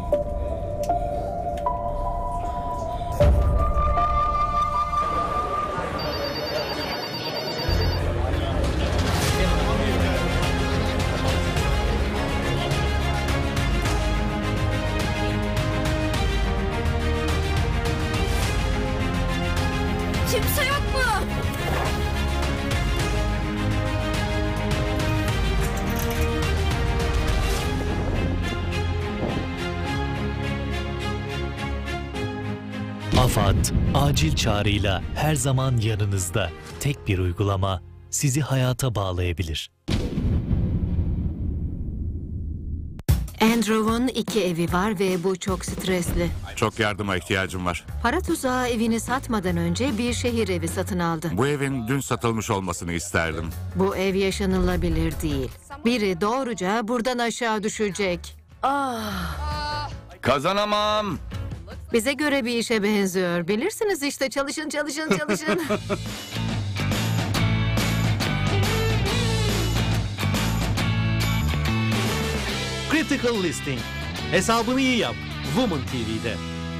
Kimse yok mu? AFAD, acil çağrıyla her zaman yanınızda. Tek bir uygulama sizi hayata bağlayabilir. Andrew'un iki evi var ve bu çok stresli. Çok yardıma ihtiyacım var. Para tuzağı evini satmadan önce bir şehir evi satın aldı. Bu evin dün satılmış olmasını isterdim. Bu ev yaşanılabilir değil. Biri doğruca buradan aşağı düşecek. Ah. Kazanamam. Bize göre bir işe benziyor. Bilirsiniz işte, çalışın çalışın çalışın. Critical Listing. Hesabını iyi yap. Woman T V'de.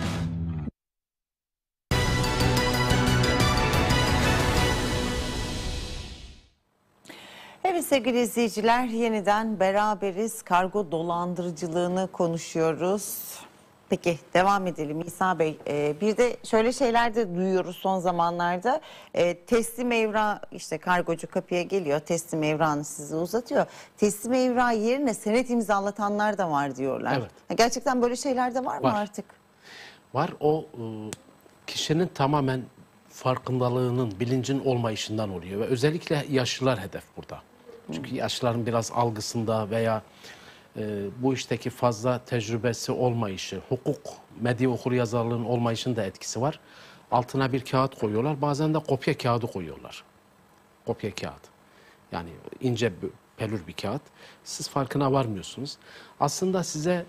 Evet sevgili izleyiciler, yeniden beraberiz. Kargo dolandırıcılığını konuşuyoruz. Peki devam edelim İsa Bey. Ee, bir de şöyle şeyler de duyuyoruz son zamanlarda. Ee, teslim evrağı, işte kargocu kapıya geliyor, teslim evrağını size uzatıyor. Teslim evrağı yerine senet imzalatanlar da var diyorlar. Evet. Gerçekten böyle şeyler de var, Var. mı artık? Var. O e, kişinin tamamen farkındalığının, bilincin olmayışından oluyor ve özellikle yaşlılar hedef burada. Çünkü yaşlıların biraz algısında veya e, bu işteki fazla tecrübesi olmayışı, hukuk, medya okuryazarlığının olmayışının da etkisi var. Altına bir kağıt koyuyorlar. Bazen de kopya kağıdı koyuyorlar. Kopya kağıt. Yani ince, pelür bir kağıt. Siz farkına varmıyorsunuz. Aslında size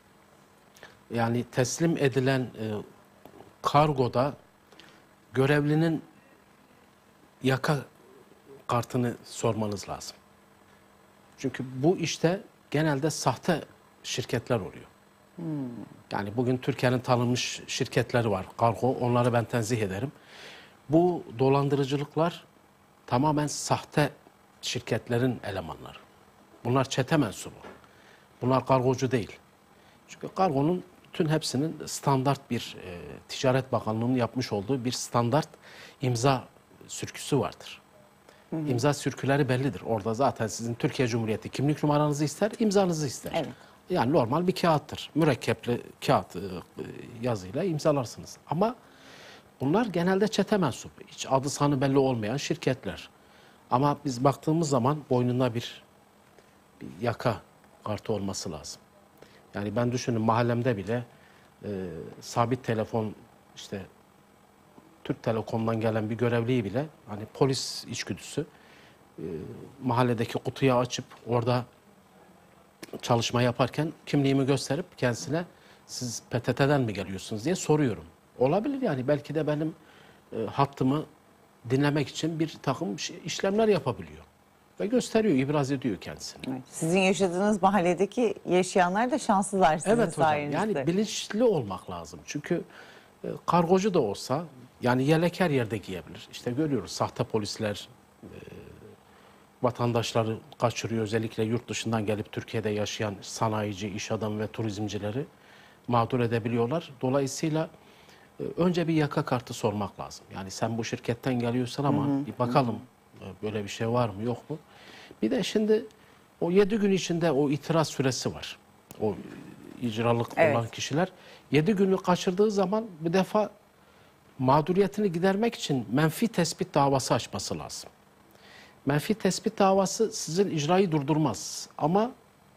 yani teslim edilen e, kargoda görevlinin yaka kartını sormanız lazım. Çünkü bu işte genelde sahte şirketler oluyor. Hmm. Yani bugün Türkiye'nin tanınmış şirketleri var. Kargo, onları ben tenzih ederim. Bu dolandırıcılıklar tamamen sahte şirketlerin elemanları. Bunlar çete mensubu. Bunlar kargocu değil. Çünkü kargonun bütün hepsinin standart bir e, Ticaret Bakanlığı'nın yapmış olduğu bir standart imza sürküsü vardır. Hı hı. İmza sürküleri bellidir. Orada zaten sizin Türkiye Cumhuriyeti kimlik numaranızı ister, imzanızı ister. Evet. Yani normal bir kağıttır. Mürekkepli kağıt e, yazıyla imzalarsınız. Ama bunlar genelde çete mensup. Hiç adı sanı belli olmayan şirketler. Ama biz baktığımız zaman boynunda bir, bir yaka kartı olması lazım. Yani ben düşünün, mahallemde bile e, sabit telefon, işte Türk Telekom'dan gelen bir görevliyi bile, hani polis içgüdüsü, e, mahalledeki kutuyu açıp orada çalışma yaparken kimliğimi gösterip kendisine siz P T T'den mi geliyorsunuz diye soruyorum. Olabilir yani, belki de benim e, hattımı dinlemek için bir takım işlemler yapabiliyor. Ve gösteriyor, ibraz ediyor kendisini. Evet. Sizin yaşadığınız mahalledeki yaşayanlar da şanslılar sizin evet hocam, sayenizde. yani bilinçli olmak lazım. Çünkü e, kargocu da olsa yani yelek her yerde giyebilir. İşte görüyoruz, sahte polisler e, vatandaşları kaçırıyor. Özellikle yurt dışından gelip Türkiye'de yaşayan sanayici, iş adamı ve turizmcileri mağdur edebiliyorlar. Dolayısıyla e, önce bir yaka kartı sormak lazım. Yani sen bu şirketten geliyorsun ama Hı hı. bir bakalım e, böyle bir şey var mı yok mu? Bir de şimdi o yedi gün içinde o itiraz süresi var. O icralık Evet. olan kişiler yedi günü kaçırdığı zaman bir defa mağduriyetini gidermek için menfi tespit davası açması lazım. Menfi tespit davası sizin icrayı durdurmaz ama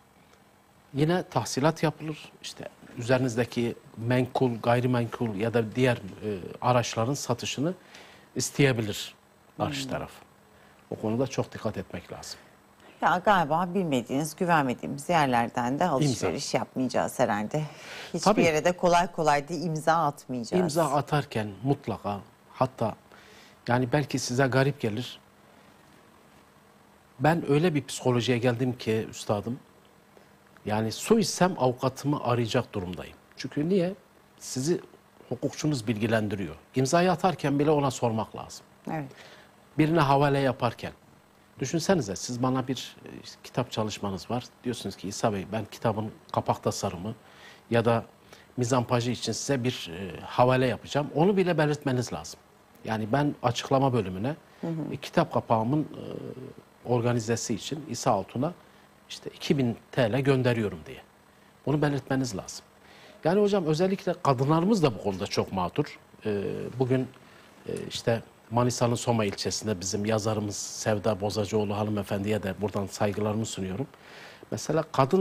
yine tahsilat yapılır. İşte üzerinizdeki menkul, gayrimenkul ya da diğer e, araçların satışını isteyebilir karşı Hmm. taraf. O konuda çok dikkat etmek lazım. Ya galiba bilmediğiniz, güvenmediğimiz yerlerden de alışveriş İmza. yapmayacağız herhalde. Hiçbir Tabii. yere de kolay kolay da imza atmayacağız. İmza atarken mutlaka, hatta yani belki size garip gelir. Ben öyle bir psikolojiye geldim ki üstadım, Yani su içsem avukatımı arayacak durumdayım. Çünkü niye? Sizi hukukçunuz bilgilendiriyor. İmzayı atarken bile ona sormak lazım. Evet. Birine havale yaparken. Düşünsenize siz bana bir e, kitap çalışmanız var. Diyorsunuz ki İsa Bey ben kitabın kapak tasarımı ya da mizampajı için size bir e, havale yapacağım. Onu bile belirtmeniz lazım. Yani ben açıklama bölümüne hı hı. E, kitap kapağımın e, organizesi için İsa Altun'a işte iki bin TL gönderiyorum diye. Bunu belirtmeniz lazım. Yani hocam özellikle kadınlarımız da bu konuda çok mağdur. E, bugün e, işte Manisa'nın Soma ilçesinde bizim yazarımız Sevda Bozacıoğlu hanımefendiye de buradan saygılarımı sunuyorum. Mesela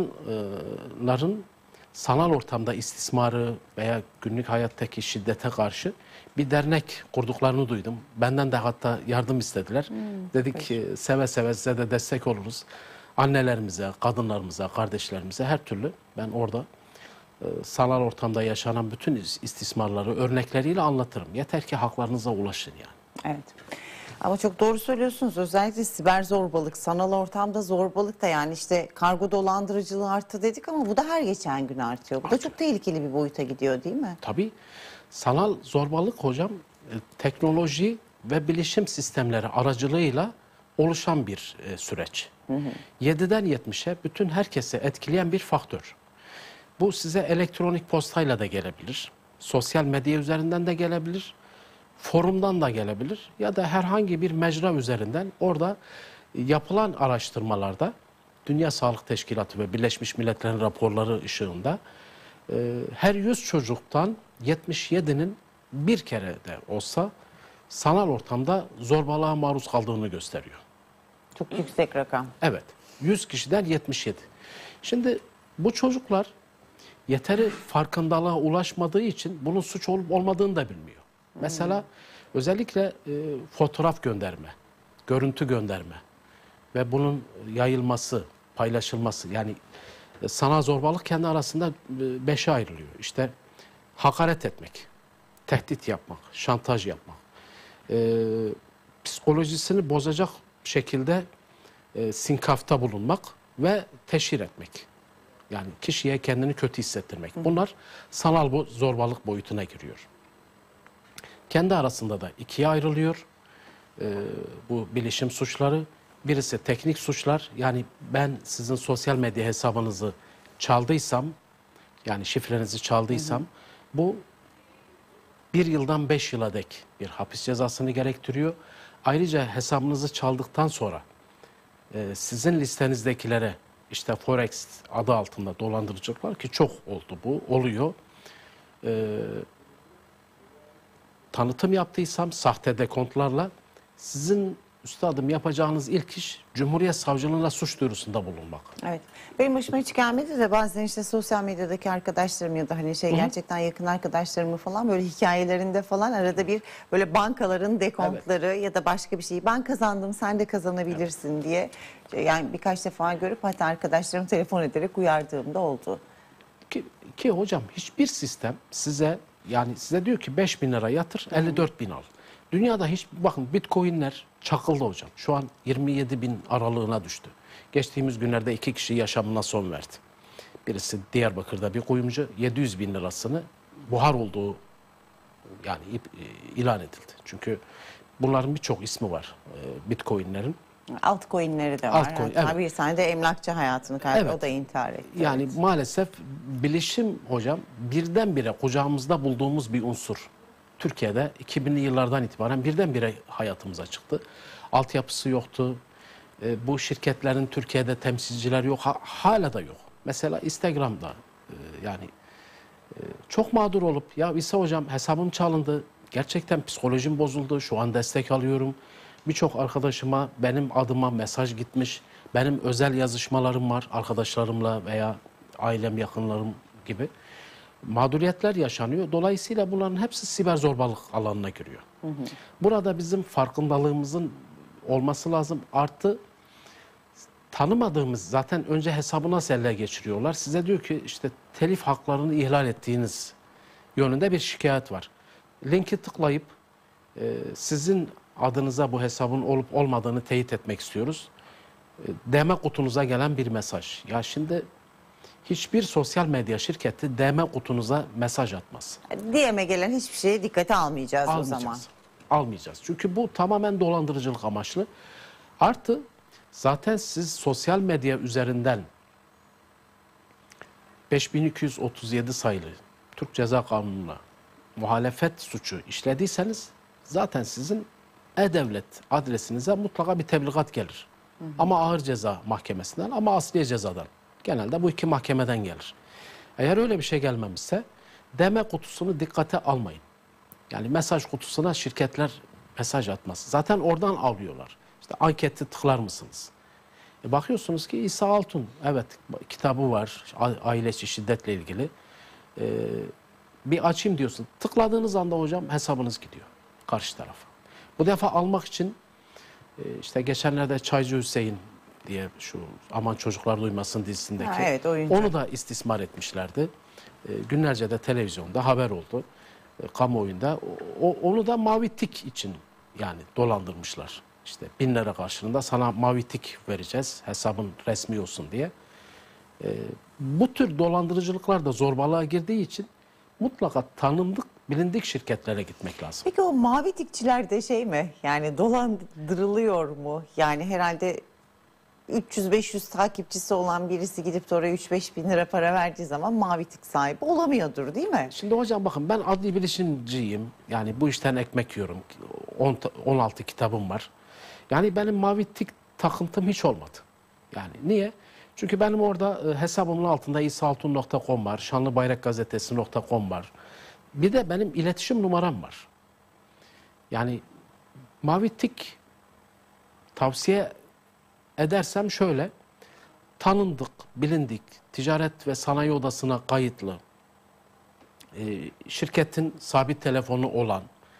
kadınların sanal ortamda istismarı veya günlük hayattaki şiddete karşı bir dernek kurduklarını duydum. Benden de hatta yardım istediler. Hmm, Dedik ki seve seve size de destek oluruz. Annelerimize, kadınlarımıza, kardeşlerimize her türlü ben orada e, sanal ortamda yaşanan bütün istismarları örnekleriyle anlatırım. Yeter ki haklarınıza ulaşın yani. Evet. Ama çok doğru söylüyorsunuz. Özellikle siber zorbalık, sanal ortamda zorbalık da yani işte kargo dolandırıcılığı arttı dedik ama bu da her geçen gün artıyor. Bu da çok tehlikeli bir boyuta gidiyor değil mi? Tabii. Sanal zorbalık hocam teknoloji ve bilişim sistemleri aracılığıyla oluşan bir e, süreç. Hı hı. yediden yetmişe bütün herkese etkileyen bir faktör. Bu size elektronik postayla da gelebilir. Sosyal medya üzerinden de gelebilir. Forumdan da gelebilir ya da herhangi bir mecra üzerinden orada yapılan araştırmalarda Dünya Sağlık Teşkilatı ve Birleşmiş Milletler'in raporları ışığında e, her yüz çocuktan yetmiş yedinin bir kere de olsa sanal ortamda zorbalığa maruz kaldığını gösteriyor. Çok yüksek rakam. Evet. yüz kişiden yetmiş yedi. Şimdi bu çocuklar yeteri farkındalığa ulaşmadığı için bunun suç olup olmadığını da bilmiyor. Mesela özellikle e, fotoğraf gönderme, görüntü gönderme ve bunun yayılması, paylaşılması yani e, sanal zorbalık kendi arasında e, beşe ayrılıyor. İşte hakaret etmek, tehdit yapmak, şantaj yapmak, e, psikolojisini bozacak şekilde e, sinkafta bulunmak ve teşhir etmek. Yani kişiye kendini kötü hissettirmek. Bunlar sanal bo- zorbalık boyutuna giriyor. Kendi arasında da ikiye ayrılıyor ee, bu bilişim suçları. Birisi teknik suçlar. Yani ben sizin sosyal medya hesabınızı çaldıysam, yani şifrenizi çaldıysam, hı hı. bu bir yıldan beş yıla dek bir hapis cezasını gerektiriyor. Ayrıca hesabınızı çaldıktan sonra e, sizin listenizdekilere işte Forex adı altında dolandırıcılıklar ki çok oldu bu, oluyor. Ee, tanıtım yaptıysam sahte dekontlarla sizin üstadım yapacağınız ilk iş Cumhuriyet Savcılığına suç duyurusunda bulunmak. Evet. Benim başıma hiç gelmedi de bazen işte sosyal medyadaki arkadaşlarım ya da hani şey Hı-hı. gerçekten yakın arkadaşlarımı falan böyle hikayelerinde falan arada bir böyle bankaların dekontları evet. ya da başka bir şeyi ben kazandım sen de kazanabilirsin evet. diye yani birkaç defa görüp hatta arkadaşlarım telefon ederek uyardığımda oldu. Ki, ki hocam hiçbir sistem size yani size diyor ki beş bin lira yatır elli dört bin al. Dünyada hiç bakın bitcoinler çakıldı hocam. Şu an yirmi yedi bin aralığına düştü. Geçtiğimiz günlerde iki kişi yaşamına son verdi. Birisi Diyarbakır'da bir kuyumcu yedi yüz bin lirasını buhar olduğu yani ilan edildi. Çünkü bunların birçok ismi var bitcoinlerin. Altcoin'leri de var. Altcoin, evet. Bir tane de emlakçı hayatını kaybetti. Evet. O da intihar etti. Yani evet. maalesef bilişim hocam birdenbire kucağımızda bulduğumuz bir unsur. Türkiye'de iki binli yıllardan itibaren birdenbire hayatımıza çıktı. Altyapısı yoktu. E, bu şirketlerin Türkiye'de temsilcileri yok. Ha, hala da yok. Mesela Instagram'da e, yani e, çok mağdur olup ya İsa hocam hesabım çalındı. Gerçekten psikolojim bozuldu. Şu an destek alıyorum. Birçok arkadaşıma benim adıma mesaj gitmiş. Benim özel yazışmalarım var arkadaşlarımla veya ailem, yakınlarım gibi. Mağduriyetler yaşanıyor. Dolayısıyla bunların hepsi siber zorbalık alanına giriyor. Hı hı. Burada bizim farkındalığımızın olması lazım. Artı tanımadığımız zaten önce hesabı nasıl ele geçiriyorlar. Size diyor ki işte telif haklarını ihlal ettiğiniz yönünde bir şikayet var. Linki tıklayıp e, sizin adınıza bu hesabın olup olmadığını teyit etmek istiyoruz. E, D M kutunuza gelen bir mesaj. Ya şimdi hiçbir sosyal medya şirketi D M kutunuza mesaj atmaz. D M'e gelen hiçbir şeye dikkate almayacağız, Almayacağız. o zaman. Almayacağız. Çünkü bu tamamen dolandırıcılık amaçlı. Artı zaten siz sosyal medya üzerinden beş bin iki yüz otuz yedi sayılı Türk Ceza Kanunu'na muhalefet suçu işlediyseniz zaten sizin E-Devlet adresinize mutlaka bir tebligat gelir. Hı hı. Ama ağır ceza mahkemesinden ama asliye cezadan. Genelde bu iki mahkemeden gelir. Eğer öyle bir şey gelmemişse D M kutusunu dikkate almayın. Yani mesaj kutusuna şirketler mesaj atmaz. Zaten oradan alıyorlar. İşte anketi tıklar mısınız? E bakıyorsunuz ki İsa Altun, evet kitabı var, aile içi şiddetle ilgili. Ee, bir açayım diyorsun. Tıkladığınız anda hocam hesabınız gidiyor karşı tarafa. Bu defa almak için e, işte geçenlerde Çaycı Hüseyin diye şu Aman Çocuklar Duymasın dizisindeki ha, evet, onu da istismar etmişlerdi. E, günlerce de televizyonda haber oldu. E, kamuoyunda. O, onu da mavi tik için yani dolandırmışlar. İşte bin lira karşılığında sana mavi tik vereceğiz hesabın resmi olsun diye. E, bu tür dolandırıcılıklar da zorbalığa girdiği için mutlaka tanındık, bilindik şirketlere gitmek lazım. Peki o mavi tikçiler de şey mi? Yani dolandırılıyor mu? Yani herhalde üç yüz beş yüz takipçisi olan birisi gidip de oraya üç beş bin lira para verdiği zaman mavi tik sahibi olamıyordur, değil mi? Şimdi hocam bakın ben adli bilişimciyim. Yani bu işten ekmek yiyorum. on altı kitabım var. Yani benim mavi tik takıntım hiç olmadı. Yani niye? Çünkü benim orada e, hesabımın altında isaltun nokta com var, şanlıbayrakgazetesi nokta com var. Bir de benim iletişim numaram var. Yani mavi tik tavsiye edersem şöyle, tanındık, bilindik, ticaret ve sanayi odasına kayıtlı, e, şirketin sabit telefonu olan,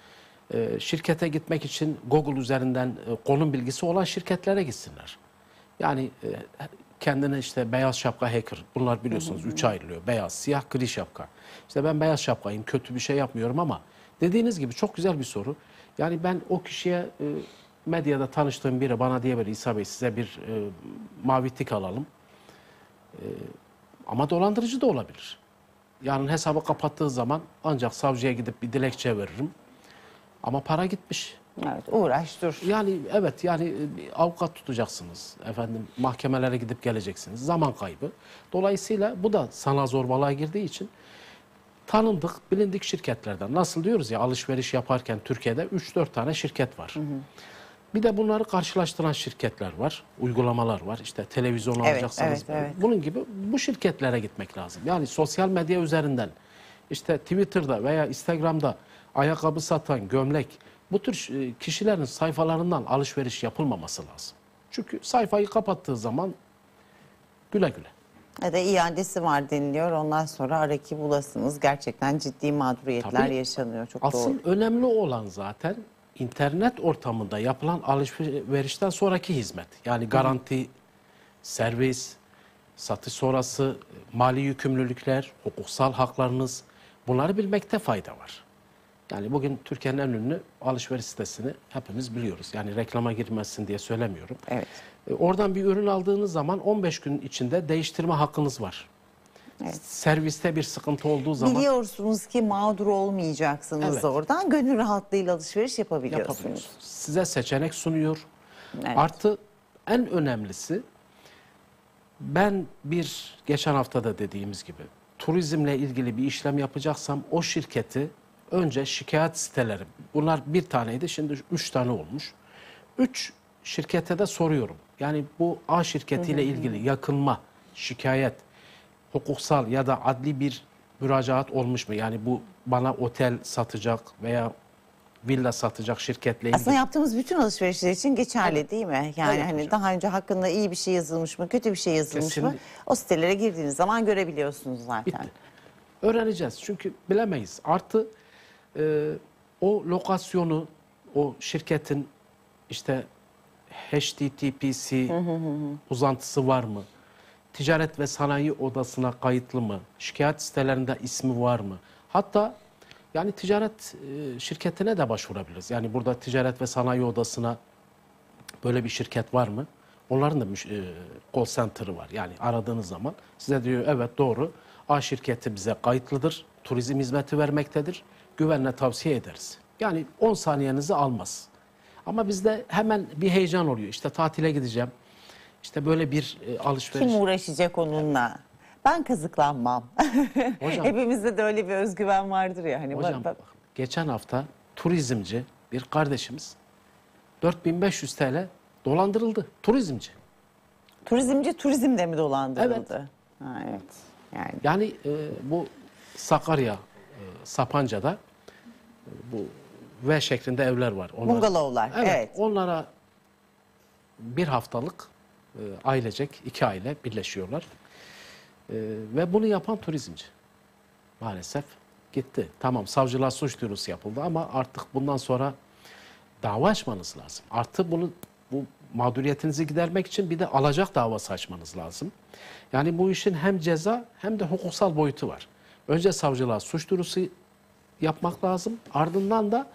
e, şirkete gitmek için Google üzerinden e, konum bilgisi olan şirketlere gitsinler. Yani e, kendine işte beyaz şapka hacker, bunlar biliyorsunuz hı hı. üçe ayrılıyor. Beyaz, siyah, gri şapka. İşte ben beyaz şapkayım, kötü bir şey yapmıyorum ama dediğiniz gibi çok güzel bir soru. Yani ben o kişiye e, medyada tanıştığım biri bana diyebilir, İsa Bey size bir e, mavi tik alalım. E, ama dolandırıcı da olabilir. Yani hesabı kapattığı zaman ancak savcıya gidip bir dilekçe veririm. Ama para gitmiş. Evet, uğraş dur. Yani evet yani bir avukat tutacaksınız. Efendim mahkemelere gidip geleceksiniz. Zaman kaybı. Dolayısıyla bu da sanal zorbalığa girdiği için tanındık, bilindik şirketlerden. Nasıl diyoruz ya alışveriş yaparken Türkiye'de üç dört tane şirket var. Hı hı. Bir de bunları karşılaştıran şirketler var, uygulamalar var. İşte televizyon evet, alacaksınız. Evet, evet. Bunun gibi bu şirketlere gitmek lazım. Yani sosyal medya üzerinden işte Twitter'da veya Instagram'da ayakkabı satan, gömlek, bu tür kişilerin sayfalarından alışveriş yapılmaması lazım. Çünkü sayfayı kapattığı zaman güle güle. Ya da iadesi var deniliyor. Ondan sonra araki bulasınız. Gerçekten ciddi mağduriyetler Tabii, yaşanıyor. Çok asıl doğru. önemli olan zaten internet ortamında yapılan alışverişten sonraki hizmet. Yani garanti, Hı. servis, satış sonrası, mali yükümlülükler, hukuksal haklarınız, bunları bilmekte fayda var. Yani bugün Türkiye'nin en ünlü alışveriş sitesini hepimiz biliyoruz. Yani reklama girmesin diye söylemiyorum. Evet. Oradan bir ürün aldığınız zaman on beş gün içinde değiştirme hakkınız var. Evet. Serviste bir sıkıntı olduğu zaman... Biliyorsunuz ki mağdur olmayacaksınız evet. oradan. Gönül rahatlığıyla alışveriş yapabiliyorsunuz. yapabiliyorsunuz. Size seçenek sunuyor. Evet. Artı en önemlisi ben bir geçen haftada dediğimiz gibi turizmle ilgili bir işlem yapacaksam o şirketi önce şikayet siteleri, bunlar bir taneydi şimdi üç tane olmuş. Üç şirkete de soruyorum. Yani bu A şirketiyle ilgili yakınma, şikayet, hukuksal ya da adli bir müracaat olmuş mu? Yani bu bana otel satacak veya villa satacak şirketle ilgili. Aslında yaptığımız bütün alışverişler için geçerli evet. değil mi? Yani evet, hani hocam. Daha önce hakkında iyi bir şey yazılmış mı, kötü bir şey yazılmış Kesinlikle. mı? O sitelere girdiğiniz zaman görebiliyorsunuz zaten. Bitti. Öğreneceğiz çünkü bilemeyiz. Artı e, o lokasyonu, o şirketin işte H T T P C hı hı hı. uzantısı var mı? Ticaret ve Sanayi Odası'na kayıtlı mı? Şikayet sitelerinde ismi var mı? Hatta yani ticaret e, şirketine de başvurabiliriz. Yani burada Ticaret ve Sanayi Odası'na böyle bir şirket var mı? Onların da müş- e, call center'ı var. Yani aradığınız zaman size diyor evet doğru. A şirketi bize kayıtlıdır. Turizm hizmeti vermektedir. Güvenle tavsiye ederiz. Yani on saniyenizi almaz. Ama bizde hemen bir heyecan oluyor. İşte tatile gideceğim. İşte böyle bir e, alışveriş. Kim uğraşacak onunla? Ben kazıklanmam. Hocam- Hepimizde de öyle bir özgüven vardır ya. Hani Hocam bak- bak- geçen hafta turizmci bir kardeşimiz dört bin beş yüz T L dolandırıldı. Turizmci. turizmci turizmde mi dolandırıldı? Evet. Ha, evet. Yani Yani e, bu Sakarya, e, Sapanca'da e, bu V şeklinde evler var. Onlar- Bungalovlar, evet. Onlara bir haftalık e, ailecek, iki aile birleşiyorlar. E, ve bunu yapan turizmci. Maalesef gitti. Tamam savcılığa suç duyurusu yapıldı ama artık bundan sonra dava açmanız lazım. Artı bunu bu mağduriyetinizi gidermek için bir de alacak davası açmanız lazım. Yani bu işin hem ceza hem de hukuksal boyutu var. Önce savcılığa suç duyurusu yapmak lazım. Ardından da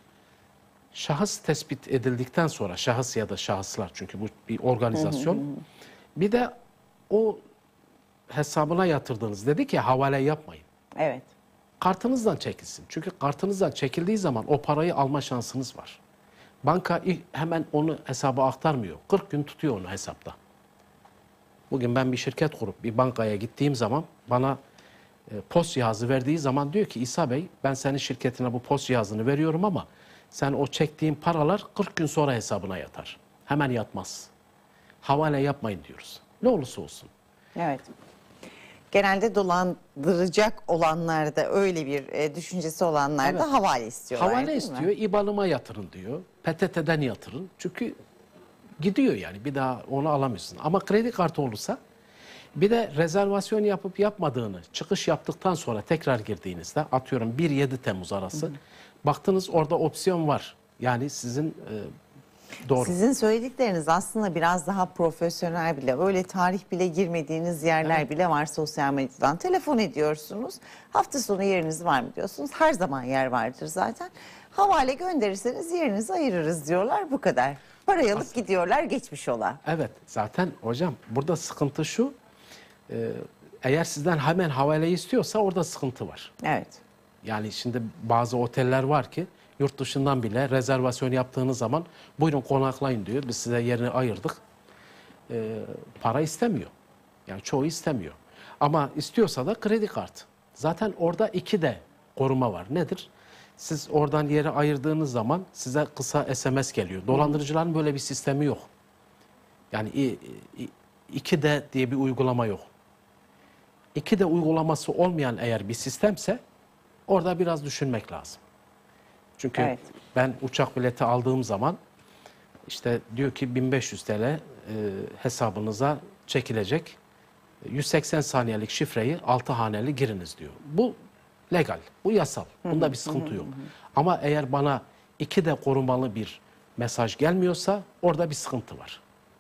şahıs tespit edildikten sonra şahıs ya da şahıslar çünkü bu bir organizasyon. Hı hı hı. Bir de o hesabına yatırdığınız dedi ki havale yapmayın. evet. Kartınızdan çekilsin. Çünkü kartınızdan çekildiği zaman o parayı alma şansınız var. Banka ilk hemen onu hesaba aktarmıyor. kırk gün tutuyor onu hesapta. Bugün ben bir şirket kurup bir bankaya gittiğim zaman bana e, post cihazı verdiği zaman diyor ki İsa Bey ben senin şirketine bu post cihazını veriyorum ama sen o çektiğin paralar kırk gün sonra hesabına yatar. Hemen yatmaz. Havale yapmayın diyoruz. Ne olursa olsun. Evet. Genelde dolandıracak olanlar da öyle bir e, düşüncesi olanlar da Evet. havale istiyorlar. Havale değil mi? istiyor, İBAN'ıma yatırın diyor. P T T'den yatırın. Çünkü gidiyor yani bir daha onu alamıyorsun. Ama kredi kartı olursa bir de rezervasyon yapıp yapmadığını çıkış yaptıktan sonra tekrar girdiğinizde atıyorum bir yedi Temmuz arası baktınız orada opsiyon var. Yani sizin e, doğru. Sizin söyledikleriniz aslında biraz daha profesyonel bile. Öyle tarih bile girmediğiniz yerler bile var sosyal medyadan. Telefon ediyorsunuz. Hafta sonu yeriniz var mı diyorsunuz. Her zaman yer vardır zaten. Havale gönderirseniz yerinizi ayırırız diyorlar. Bu kadar. Parayı alıp gidiyorlar geçmiş ola. Evet zaten hocam burada sıkıntı şu. e, eğer sizden hemen havaleyi istiyorsa orada sıkıntı var. Evet. Yani şimdi bazı oteller var ki yurt dışından bile rezervasyon yaptığınız zaman buyurun konaklayın diyor. Biz size yerini ayırdık. Ee, para istemiyor. Yani çoğu istemiyor. Ama istiyorsa da kredi kartı. Zaten orada iki de koruma var. Nedir? Siz oradan yeri ayırdığınız zaman size kısa S M S geliyor. Dolandırıcıların böyle bir sistemi yok. Yani i- i- iki de diye bir uygulama yok. İki de uygulaması olmayan eğer bir sistemse orada biraz düşünmek lazım. Çünkü Evet. ben uçak bileti aldığım zaman işte diyor ki bin beş yüz T L e, hesabınıza çekilecek. yüz seksen saniyelik şifreyi altı haneli giriniz diyor. Bu legal, bu yasal. Bunda bir sıkıntı yok. Ama eğer bana iki de korumalı bir mesaj gelmiyorsa orada bir sıkıntı var.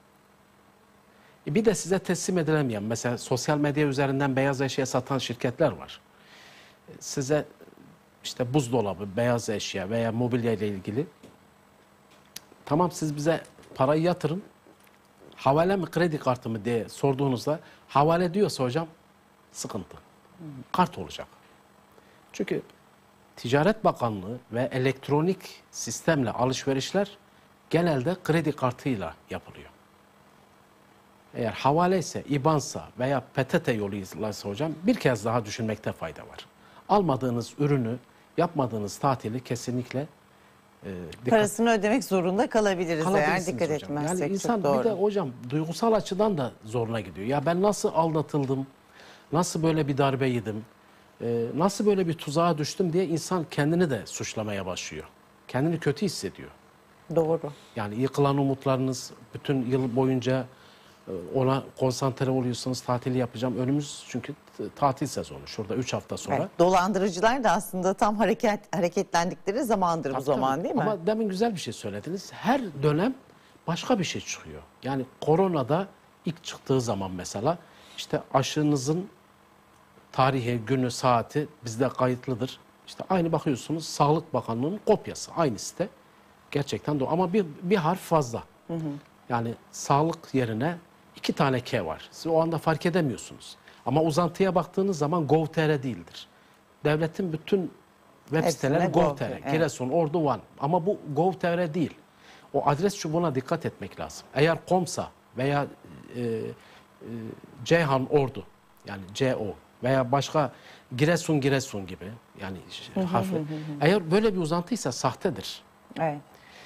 E bir de size teslim edilemeyen, mesela sosyal medya üzerinden beyaz eşya satan şirketler var. E Size işte buzdolabı, beyaz eşya veya mobilya ile ilgili tamam siz bize parayı yatırın, havale mi kredi kartı mı diye sorduğunuzda havale diyorsa hocam sıkıntı. Kart olacak. Çünkü Ticaret Bakanlığı ve elektronik sistemle alışverişler genelde kredi kartıyla yapılıyor. Eğer havale ise, İBAN'sa veya P T T yoluyla ise hocam bir kez daha düşünmekte fayda var. Almadığınız ürünü, yapmadığınız tatili kesinlikle e, dikkat, Parasını ödemek zorunda kalabiliriz eğer kalabilirsiniz dikkat hocam. etmezsek. Yani insan çok doğru. bir de hocam duygusal açıdan da zoruna gidiyor. Ya ben nasıl aldatıldım, nasıl böyle bir darbe yedim, e, nasıl böyle bir tuzağa düştüm diye insan kendini de suçlamaya başlıyor. Kendini kötü hissediyor. Doğru. Yani yıkılan umutlarınız bütün yıl boyunca e, ona konsantre oluyorsunuz. Tatili yapacağım. Önümüz çünkü t- tatil sezonu. Şurada üç hafta sonra. Evet, dolandırıcılar da aslında tam hareket hareketlendikleri zamandır bu Tabii, zaman tabii. değil mi? Ama demin güzel bir şey söylediniz. Her dönem başka bir şey çıkıyor. Yani koronada ilk çıktığı zaman mesela işte aşınızın tarihi, günü, saati bizde kayıtlıdır. İşte aynı bakıyorsunuz Sağlık Bakanlığı'nın kopyası. Aynı site. Gerçekten doğru. Ama bir, bir harf fazla. Hı hı. Yani sağlık yerine iki tane K var. Siz o anda fark edemiyorsunuz. Ama uzantıya baktığınız zaman gov.tr değildir. Devletin bütün web siteleri gov.tr. Evet. Giresun, Ordu, Van. Ama bu gov.tr değil. O adres çubuğuna dikkat etmek lazım. Eğer komsa veya e, e, Ceyhan Ordu, yani C O veya başka Giresun Giresun gibi, yani harfi. Eğer böyle bir uzantıysa sahtedir. Evet.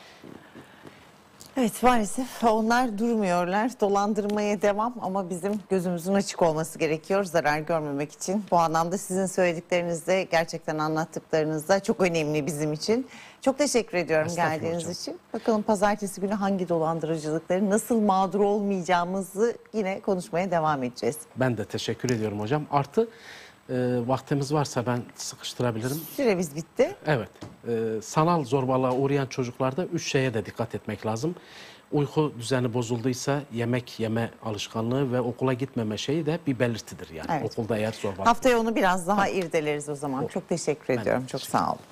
Evet, maalesef onlar durmuyorlar. Dolandırmaya devam ama bizim gözümüzün açık olması gerekiyor zarar görmemek için. Bu anlamda sizin söyledikleriniz de gerçekten anlattıklarınız da çok önemli bizim için. Çok teşekkür ediyorum geldiğiniz hocam. için. Bakalım pazartesi günü hangi dolandırıcılıkları, nasıl mağdur olmayacağımızı yine konuşmaya devam edeceğiz. Ben de teşekkür ediyorum hocam. Artı e, vaktimiz varsa ben sıkıştırabilirim. Süremiz bitti. Evet. E, sanal zorbalığa uğrayan çocuklarda üç şeye de dikkat etmek lazım. Uyku düzeni bozulduysa yemek yeme alışkanlığı ve okula gitmeme şeyi de bir belirtidir. Yani Evet. okulda eğer zorbalık. Haftaya onu biraz daha irdeleriz o zaman. Olur. Çok teşekkür Ben de ediyorum. Çok sağ olun.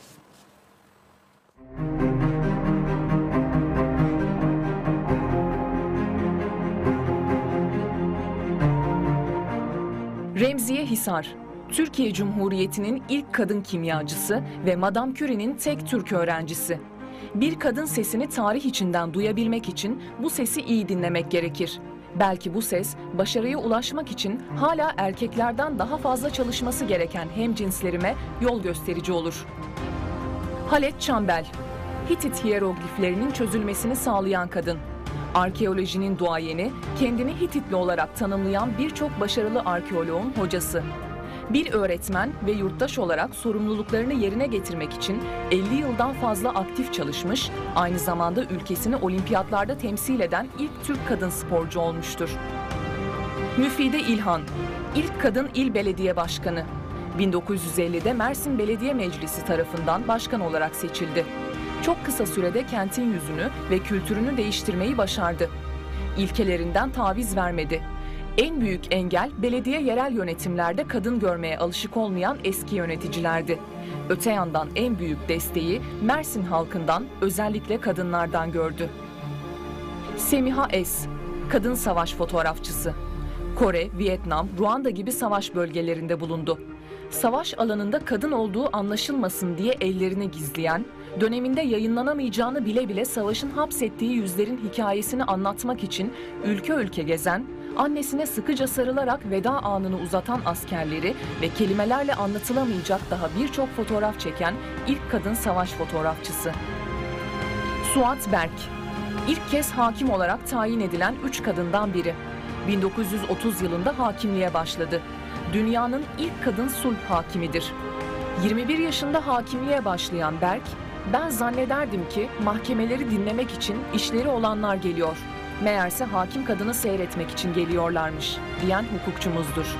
Remziye Hisar, Türkiye Cumhuriyeti'nin ilk kadın kimyacısı ve Madame Curie'nin tek Türk öğrencisi. Bir kadın sesini tarih içinden duyabilmek için bu sesi iyi dinlemek gerekir. Belki bu ses başarıya ulaşmak için hala erkeklerden daha fazla çalışması gereken hemcinslerime yol gösterici olur. Halet Çambel, Hitit hiyerogliflerinin çözülmesini sağlayan kadın. Arkeolojinin duayeni, kendini Hititli olarak tanımlayan birçok başarılı arkeoloğun hocası. Bir öğretmen ve yurttaş olarak sorumluluklarını yerine getirmek için elli yıldan fazla aktif çalışmış, aynı zamanda ülkesini olimpiyatlarda temsil eden ilk Türk kadın sporcu olmuştur. Müfide İlhan, ilk kadın il belediye başkanı. bin dokuz yüz ellide Mersin Belediye Meclisi tarafından başkan olarak seçildi. Çok kısa sürede kentin yüzünü ve kültürünü değiştirmeyi başardı. İlkelerinden taviz vermedi. En büyük engel belediye yerel yönetimlerde kadın görmeye alışık olmayan eski yöneticilerdi. Öte yandan en büyük desteği Mersin halkından, özellikle kadınlardan gördü. Semiha Es, kadın savaş fotoğrafçısı. Kore, Vietnam, Ruanda gibi savaş bölgelerinde bulundu. Savaş alanında kadın olduğu anlaşılmasın diye ellerini gizleyen, döneminde yayınlanamayacağını bile bile savaşın hapsettiği yüzlerin hikayesini anlatmak için ülke ülke gezen, annesine sıkıca sarılarak veda anını uzatan askerleri ve kelimelerle anlatılamayacak daha birçok fotoğraf çeken ilk kadın savaş fotoğrafçısı. Suat Berk, ilk kez hakim olarak tayin edilen üç kadından biri. bin dokuz yüz otuz yılında hakimliğe başladı. Dünyanın ilk kadın sulh hakimidir. yirmi bir yaşında hakimliğe başlayan Berk, ben zannederdim ki mahkemeleri dinlemek için işleri olanlar geliyor. Meğerse hakim kadını seyretmek için geliyorlarmış, diyen hukukçumuzdur.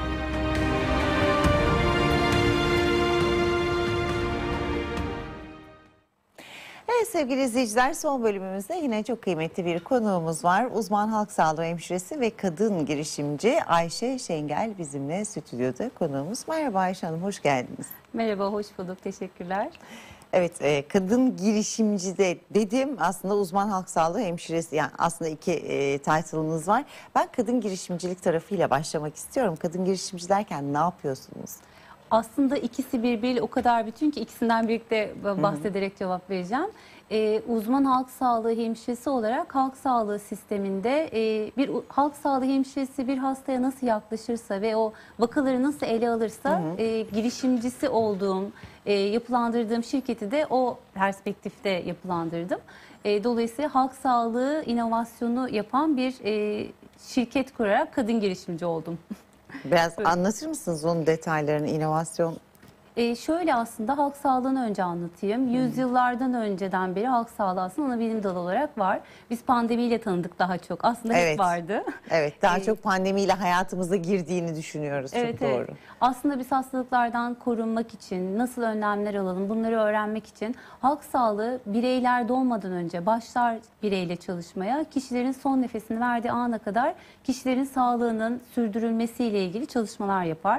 Evet sevgili izleyiciler, son bölümümüzde yine çok kıymetli bir konuğumuz var. Uzman halk sağlığı hemşiresi ve kadın girişimci Ayşe Şengel bizimle stüdyoda konuğumuz. Merhaba Ayşe Hanım, hoş geldiniz. Merhaba, hoş bulduk. Teşekkürler. Evet, e, kadın girişimci de dedim, aslında uzman halk sağlığı hemşiresi, yani aslında iki e, title'ınız var. Ben kadın girişimcilik tarafıyla başlamak istiyorum. Kadın girişimci derken ne yapıyorsunuz? Aslında ikisi birbiriyle o kadar bütün ki ikisinden birlikte bahsederek hı hı. cevap vereceğim. Ee, uzman halk sağlığı hemşiresi olarak halk sağlığı sisteminde e, bir halk sağlığı hemşiresi bir hastaya nasıl yaklaşırsa ve o vakaları nasıl ele alırsa hı hı. E, girişimcisi olduğum, e, yapılandırdığım şirketi de o perspektifte yapılandırdım. E, dolayısıyla halk sağlığı inovasyonu yapan bir e, şirket kurarak kadın girişimci oldum. Biraz evet. anlatır mısınız onun detaylarını, inovasyon? Ee, şöyle aslında halk sağlığını önce anlatayım. Yüzyıllardan önceden beri halk sağlığı aslında ana bilim dalı olarak var. Biz pandemiyle tanıdık daha çok. Aslında evet. hep vardı. Evet, daha ee, çok pandemiyle hayatımıza girdiğini düşünüyoruz. Evet, çok doğru. evet. Aslında biz hastalıklardan korunmak için nasıl önlemler alalım, bunları öğrenmek için halk sağlığı bireyler doğmadan önce başlar bireyle çalışmaya. Kişilerin son nefesini verdiği ana kadar kişilerin sağlığının sürdürülmesiyle ilgili çalışmalar yapar.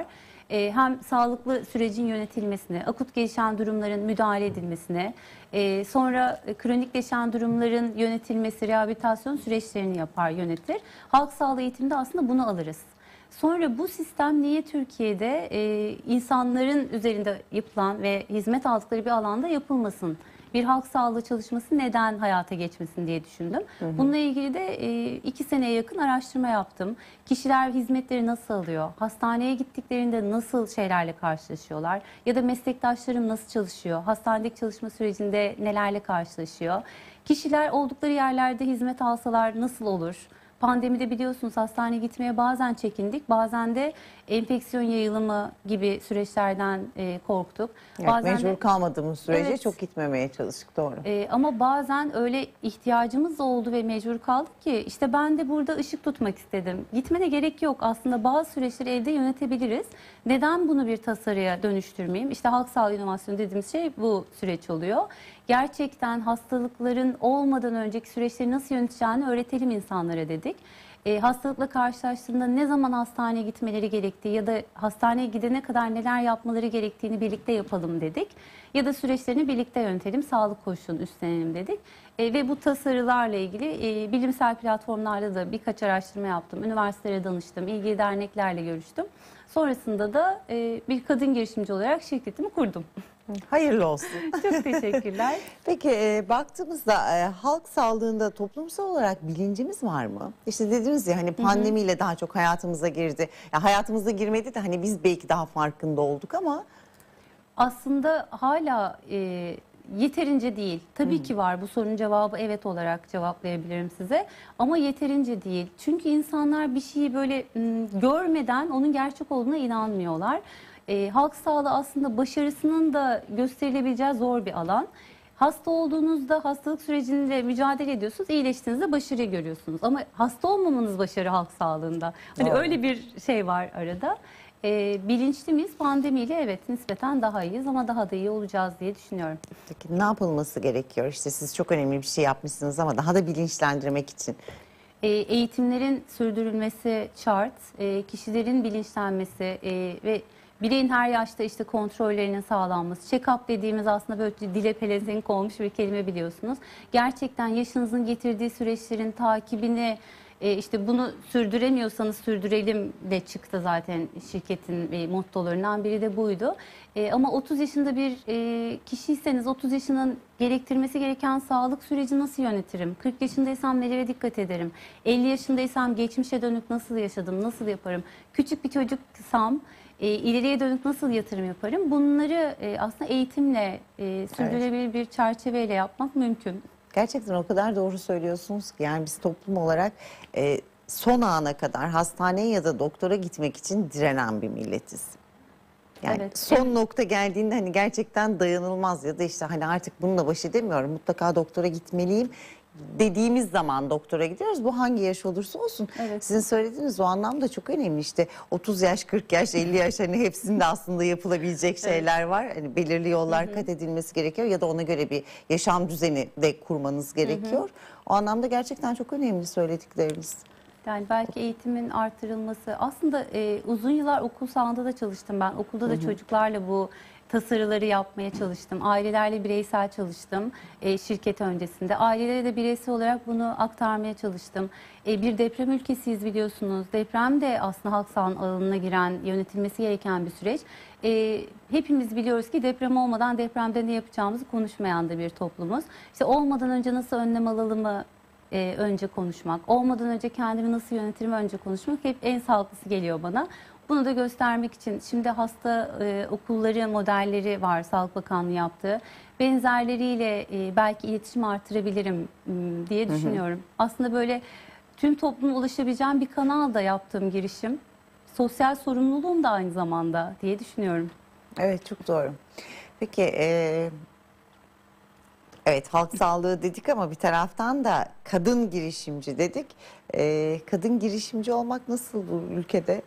e, hem sağlıklı sürecin yönetilmesine, akut gelişen durumların müdahale edilmesine, e, sonra e, kronikleşen durumların yönetilmesi, rehabilitasyon süreçlerini yapar, yönetir. Halk sağlığı eğitiminde aslında bunu alırız. Sonra bu sistem niye Türkiye'de e, insanların üzerinde yapılan ve hizmet aldıkları bir alanda yapılmasın? Bir halk sağlığı çalışması neden hayata geçmesin diye düşündüm. Hı hı. Bununla ilgili de e, iki seneye yakın araştırma yaptım. Kişiler hizmetleri nasıl alıyor? Hastaneye gittiklerinde nasıl şeylerle karşılaşıyorlar? Ya da meslektaşlarım nasıl çalışıyor? Hastanedeki çalışma sürecinde nelerle karşılaşıyor? Kişiler oldukları yerlerde hizmet alsalar nasıl olur? Pandemide biliyorsunuz hastaneye gitmeye bazen çekindik, bazen de enfeksiyon yayılımı gibi süreçlerden e, korktuk. Evet, bazen mecbur de, kalmadığımız sürece evet, çok gitmemeye çalıştık, doğru. E, ama bazen öyle ihtiyacımız oldu ve mecbur kaldık ki işte ben de burada ışık tutmak istedim. Gitmene gerek yok, aslında bazı süreçleri evde yönetebiliriz. Neden bunu bir tasarıya dönüştürmeyeyim? İşte halk sağlığı inovasyonu dediğimiz şey bu süreç oluyor. Gerçekten hastalıkların olmadan önceki süreçleri nasıl yöneteceğini öğretelim insanlara dedik. E, hastalıkla karşılaştığında ne zaman hastaneye gitmeleri gerektiği ya da hastaneye gidene kadar neler yapmaları gerektiğini birlikte yapalım dedik. Ya da süreçlerini birlikte yönetelim, sağlık koşulunu üstlenelim dedik. E, ve bu tasarılarla ilgili e, bilimsel platformlarda da birkaç araştırma yaptım. Üniversitelere danıştım, ilgili derneklerle görüştüm. Sonrasında da e, bir kadın girişimci olarak şirketimi kurdum. Hayırlı olsun. Çok teşekkürler. Peki e, baktığımızda e, halk sağlığında toplumsal olarak bilincimiz var mı? İşte dediniz ya hani pandemiyle hı hı. daha çok hayatımıza girdi. Ya hayatımıza girmedi de hani biz belki daha farkında olduk ama. Aslında hala e, yeterince değil. Tabii hı. ki var, bu sorunun cevabı evet olarak cevaplayabilirim size. Ama yeterince değil. Çünkü insanlar bir şeyi böyle m, görmeden onun gerçek olduğuna inanmıyorlar. E, halk sağlığı aslında başarısının da gösterilebileceği zor bir alan. Hasta olduğunuzda hastalık sürecinde mücadele ediyorsunuz, iyileştiğinizde başarı görüyorsunuz. Ama hasta olmamanız başarı halk sağlığında. Hani Doğru. öyle bir şey var arada. E, bilinçli miyiz? Pandemiyle evet nispeten daha iyiyiz ama daha da iyi olacağız diye düşünüyorum. Peki ne yapılması gerekiyor? İşte siz çok önemli bir şey yapmışsınız ama daha da bilinçlendirmek için. E, eğitimlerin sürdürülmesi şart, e, kişilerin bilinçlenmesi e, ve bireyin her yaşta işte kontrollerinin sağlanması. Check-up dediğimiz aslında böyle dile pelesenk olmuş bir kelime biliyorsunuz. Gerçekten yaşınızın getirdiği süreçlerin takibini, e, işte bunu sürdüremiyorsanız sürdürelim de çıktı zaten şirketin e, mottolarından biri de buydu. E, ama otuz yaşında bir e, kişiyseniz otuz yaşının gerektirmesi gereken sağlık süreci nasıl yönetirim? kırk yaşındaysam nelere dikkat ederim? elli yaşındaysam geçmişe dönük nasıl yaşadım, nasıl yaparım? Küçük bir çocuksam E, ileriye dönük nasıl yatırım yaparım? Bunları e, aslında eğitimle, e, sürdürülebilir evet. bir çerçeveyle yapmak mümkün. Gerçekten o kadar doğru söylüyorsunuz ki yani biz toplum olarak e, son ana kadar hastaneye ya da doktora gitmek için direnen bir milletiz. Yani evet, son evet. nokta geldiğinde hani gerçekten dayanılmaz ya da işte hani artık bununla baş edemiyorum, mutlaka doktora gitmeliyim dediğimiz zaman doktora gidiyoruz. Bu hangi yaş olursa olsun. Evet. Sizin söylediğiniz o anlamda çok önemli. İşte otuz yaş, kırk yaş, elli yaş hani hepsinde aslında yapılabilecek şeyler evet. var. Hani belirli yollar hı hı. kat edilmesi gerekiyor ya da ona göre bir yaşam düzeni de kurmanız gerekiyor. Hı hı. O anlamda gerçekten çok önemli söyledikleriniz. Yani belki eğitimin artırılması. Aslında e, uzun yıllar okul sahanında da çalıştım ben. Okulda da hı hı. çocuklarla bu tasarıları yapmaya çalıştım. Ailelerle bireysel çalıştım e, şirket öncesinde. Ailelere de bireysel olarak bunu aktarmaya çalıştım. E, bir deprem ülkesiyiz biliyorsunuz. Deprem de aslında halk sağlığı alanına giren, yönetilmesi gereken bir süreç. E, hepimiz biliyoruz ki deprem olmadan depremde ne yapacağımızı konuşmayan da bir toplumuz. İşte olmadan önce nasıl önlem alalımı e, önce konuşmak, olmadan önce kendimi nasıl yönetirim önce konuşmak hep en sağlıklısı geliyor bana. Bunu da göstermek için şimdi hasta e, okulları modelleri var Sağlık Bakanlığı yaptığı. Benzerleriyle e, belki iletişim artırabilirim m, diye düşünüyorum. Hı hı. Aslında böyle tüm topluma ulaşabileceğim bir kanal da yaptığım girişim. Sosyal sorumluluğum da aynı zamanda diye düşünüyorum. Evet, çok doğru. Peki e, evet halk sağlığı dedik ama bir taraftan da kadın girişimci dedik. E, kadın girişimci olmak nasıl bu ülkede?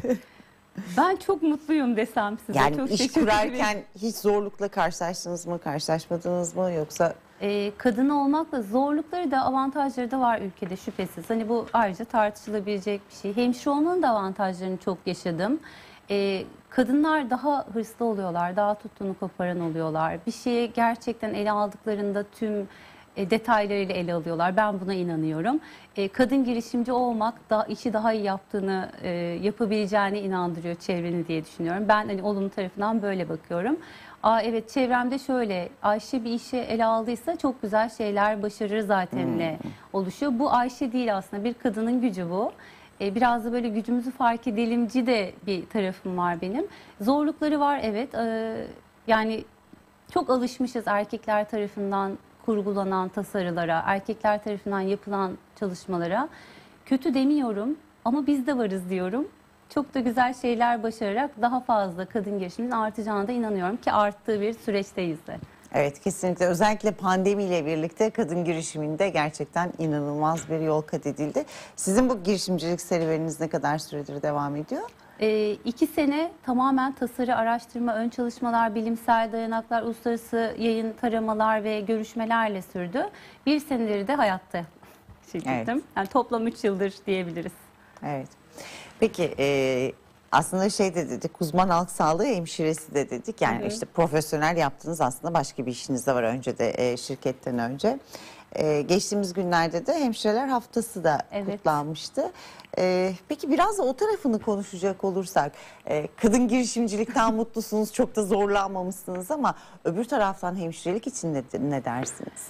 Ben çok mutluyum desem size. Yani çok iş kurarken hiç zorlukla karşılaştınız mı, karşılaşmadınız mı yoksa? Ee, kadın olmakla zorlukları da avantajları da var ülkede şüphesiz. Hani bu ayrıca tartışılabilecek bir şey. Hemşire olmanın da avantajlarını çok yaşadım. E, kadınlar daha hırslı oluyorlar, daha tuttuğunu koparan oluyorlar. Bir şeye gerçekten ele aldıklarında tüm e, detaylarıyla ele alıyorlar. Ben buna inanıyorum. E, kadın girişimci olmak da işi daha iyi yaptığını, e, yapabileceğine inandırıyor çevreni diye düşünüyorum. Ben hani olumlu tarafından böyle bakıyorum. Aa, evet, çevremde şöyle, Ayşe bir işi ele aldıysa çok güzel şeyler başarır zatenle hmm. oluşuyor. Bu Ayşe değil aslında, bir kadının gücü bu. Ee, biraz da böyle gücümüzü fark edelimci de bir tarafım var benim. Zorlukları var, evet. Ee, yani çok alışmışız erkekler tarafından kurgulanan tasarılara, erkekler tarafından yapılan çalışmalara. Kötü demiyorum ama biz de varız diyorum. Çok da güzel şeyler başararak daha fazla kadın girişiminin artacağına da inanıyorum ki arttığı bir süreçteyiz de. Evet, kesinlikle. Özellikle pandemiyle birlikte kadın girişiminde gerçekten inanılmaz bir yol kat edildi. Sizin bu girişimcilik serüveniniz ne kadar süredir devam ediyor? E, iki sene tamamen tasarı, araştırma, ön çalışmalar, bilimsel dayanaklar, uluslararası yayın taramalar ve görüşmelerle sürdü. Bir senedir de hayatta şirketim. Evet. Yani toplam üç yıldır diyebiliriz. Evet. Peki e, aslında şey de dedik, uzman halk sağlığı hemşiresi de dedik. Yani hı hı. işte profesyonel yaptığınız aslında başka bir işiniz de var önce de e, şirketten önce. E, geçtiğimiz günlerde de hemşireler haftası da evet. kutlanmıştı. E, peki biraz da o tarafını konuşacak olursak, e, kadın girişimcilikten mutlusunuz, çok da zorlanmamışsınız ama öbür taraftan hemşirelik için ne, ne dersiniz?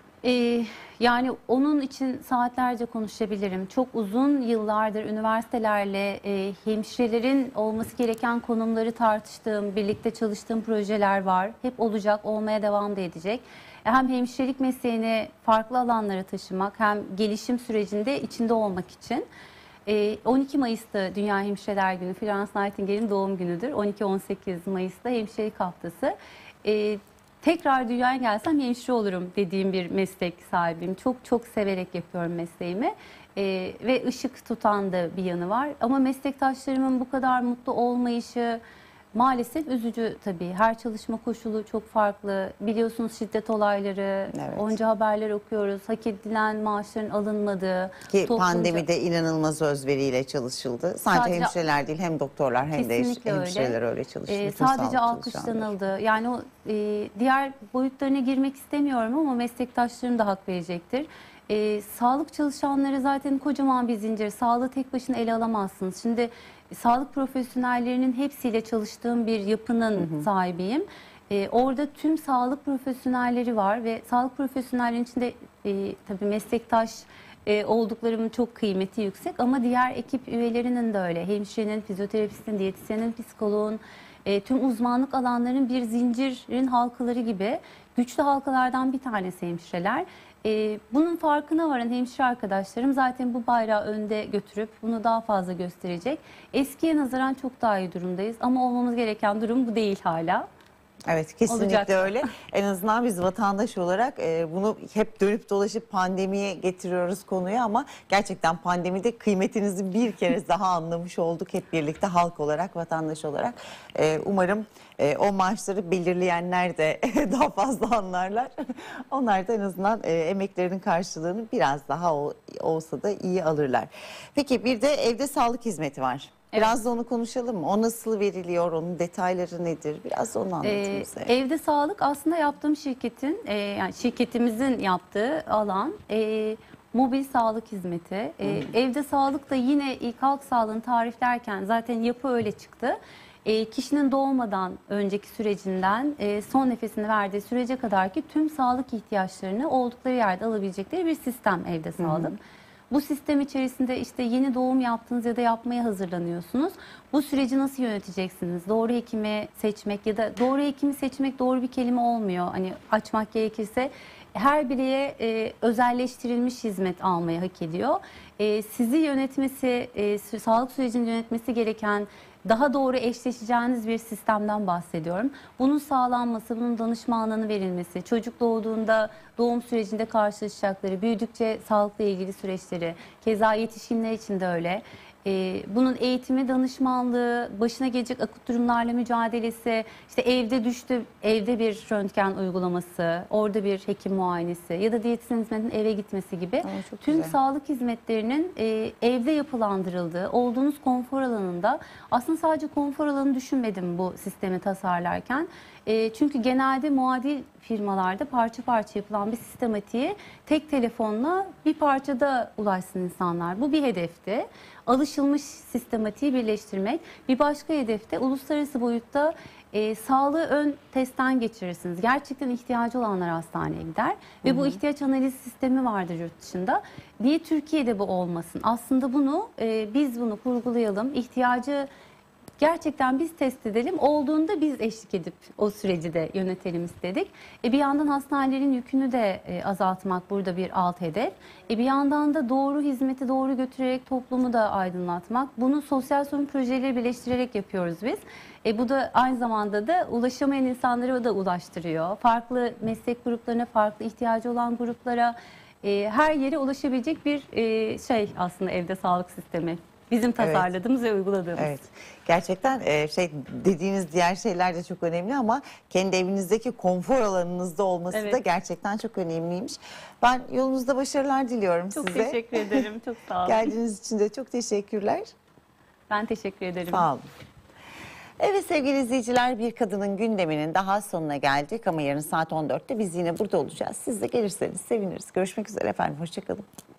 Ee, yani onun için saatlerce konuşabilirim. Çok uzun yıllardır üniversitelerle e, hemşirelerin olması gereken konumları tartıştığım, birlikte çalıştığım projeler var. Hep olacak, olmaya devam da edecek. Hem hemşirelik mesleğini farklı alanlara taşımak, hem gelişim sürecinde içinde olmak için. E, on iki Mayıs'ta Dünya Hemşireler Günü, Florence Nightingale'in doğum günüdür. on iki on sekiz Mayıs'ta hemşirelik haftası. E, Tekrar dünyaya gelsem hemşire olurum dediğim bir meslek sahibiyim. Çok çok severek yapıyorum mesleğimi. Ee, ve ışık tutan da bir yanı var. Ama meslektaşlarımın bu kadar mutlu olmayışı maalesef üzücü tabii. Her çalışma koşulu çok farklı. Biliyorsunuz şiddet olayları, evet. onca haberler okuyoruz. Hak edilen maaşların alınmadığı. Ki toplumca... pandemide inanılmaz özveriyle çalışıldı. Sadece, sadece hemşireler değil, hem doktorlar hem de hemşireler öyle, öyle çalıştı. Ee, sadece alkışlanıldı. Yani o e, diğer boyutlarına girmek istemiyorum ama meslektaşlarım da hak verecektir. E, sağlık çalışanları zaten kocaman bir zincir. Sağlığı tek başına ele alamazsınız. Şimdi sağlık profesyonellerinin hepsiyle çalıştığım bir yapının hı hı. sahibiyim. E, orada tüm sağlık profesyonelleri var ve sağlık profesyonellerinin içinde e, tabii meslektaş e, olduklarımın çok kıymeti yüksek ama diğer ekip üyelerinin de öyle. Hemşirenin, fizyoterapistin, diyetisyenin, psikoloğun, e, tüm uzmanlık alanlarının bir zincirin halkaları gibi güçlü halkalardan bir tanesi hemşireler. Ee, bunun farkına varan hemşire arkadaşlarım zaten bu bayrağı önde götürüp bunu daha fazla gösterecek. Eskiye nazaran çok daha iyi durumdayız ama olmamız gereken durum bu değil hala. Evet, kesinlikle Olacak. öyle. En azından biz vatandaş olarak e, bunu hep dönüp dolaşıp pandemiye getiriyoruz konuyu ama gerçekten pandemide kıymetinizi bir kere daha anlamış olduk hep birlikte halk olarak, vatandaş olarak. E, umarım e, o maaşları belirleyenler de daha fazla anlarlar. Onlar da en azından e, emeklerinin karşılığını biraz daha o, olsa da iyi alırlar. Peki bir de evde sağlık hizmeti var. Biraz evet. da onu konuşalım mı? O nasıl veriliyor? Onun detayları nedir? Biraz da onu anlatın ee, bize. Evde sağlık aslında yaptığım şirketin, e, yani şirketimizin yaptığı alan e, mobil sağlık hizmeti. E, evde sağlık da yine ilk halk sağlığını tariflerken zaten yapı öyle çıktı. E, kişinin doğmadan önceki sürecinden e, son nefesini verdiği sürece kadar ki tüm sağlık ihtiyaçlarını oldukları yerde alabilecekleri bir sistem evde sağlık. Hı hı. Bu sistem içerisinde işte yeni doğum yaptınız ya da yapmaya hazırlanıyorsunuz. Bu süreci nasıl yöneteceksiniz? Doğru hekimi seçmek ya da doğru hekimi seçmek doğru bir kelime olmuyor. Hani açmak gerekirse her bireye e, özelleştirilmiş hizmet almayı hak ediyor. E, sizi yönetmesi, e, sağlık sürecini yönetmesi gereken daha doğru eşleşeceğiniz bir sistemden bahsediyorum. Bunun sağlanması, bunun danışmanlığının verilmesi, çocuk doğduğunda doğum sürecinde karşılaşacakları, büyüdükçe sağlıkla ilgili süreçleri, keza yetişkinler için de öyle. E, bunun eğitimi, danışmanlığı, başına gelecek akut durumlarla mücadelesi, işte evde düştü, evde bir röntgen uygulaması, orada bir hekim muayenesi ya da diyetisyen hizmetinin eve gitmesi gibi çok tüm güzel. sağlık hizmetlerinin e, evde yapılandırıldığı, olduğunuz konfor alanında, aslında sadece konfor alanı düşünmedim bu sistemi tasarlarken. E, çünkü genelde muadil firmalarda parça parça yapılan bir sistematiğe tek telefonla bir parçada ulaşsın insanlar. Bu bir hedefti. Alışılmış sistematiği birleştirmek. Bir başka hedefte uluslararası boyutta e, sağlığı ön testten geçirirsiniz. Gerçekten ihtiyacı olanlar hastaneye gider. Ve Hı hı. bu ihtiyaç analiz sistemi vardır yurt dışında. Niye Türkiye'de bu olmasın? Aslında bunu e, biz bunu kurgulayalım. İhtiyacı gerçekten biz test edelim. Olduğunda biz eşlik edip o süreci de yönetelim istedik. E bir yandan hastanelerin yükünü de e, azaltmak burada bir alt hedef. E bir yandan da doğru hizmeti doğru götürerek toplumu da aydınlatmak. Bunu sosyal sorun projeleri birleştirerek yapıyoruz biz. E bu da aynı zamanda da ulaşamayan insanlara da ulaştırıyor. Farklı meslek gruplarına, farklı ihtiyacı olan gruplara, e, her yere ulaşabilecek bir e, şey aslında evde sağlık sistemi. Bizim tasarladığımız evet. ve uyguladığımız. Evet. Gerçekten e, şey dediğiniz diğer şeyler de çok önemli ama kendi evinizdeki konfor alanınızda olması Evet. da gerçekten çok önemliymiş. Ben yolunuzda başarılar diliyorum Çok size. Çok teşekkür ederim. Çok sağ olun. Geldiğiniz için de çok teşekkürler. Ben teşekkür ederim. Sağ olun. Evet sevgili izleyiciler, Bir Kadının Gündemi'nin daha sonuna geldik ama yarın saat on dörtte biz yine burada olacağız. Siz de gelirseniz seviniriz. Görüşmek üzere efendim. Hoşçakalın.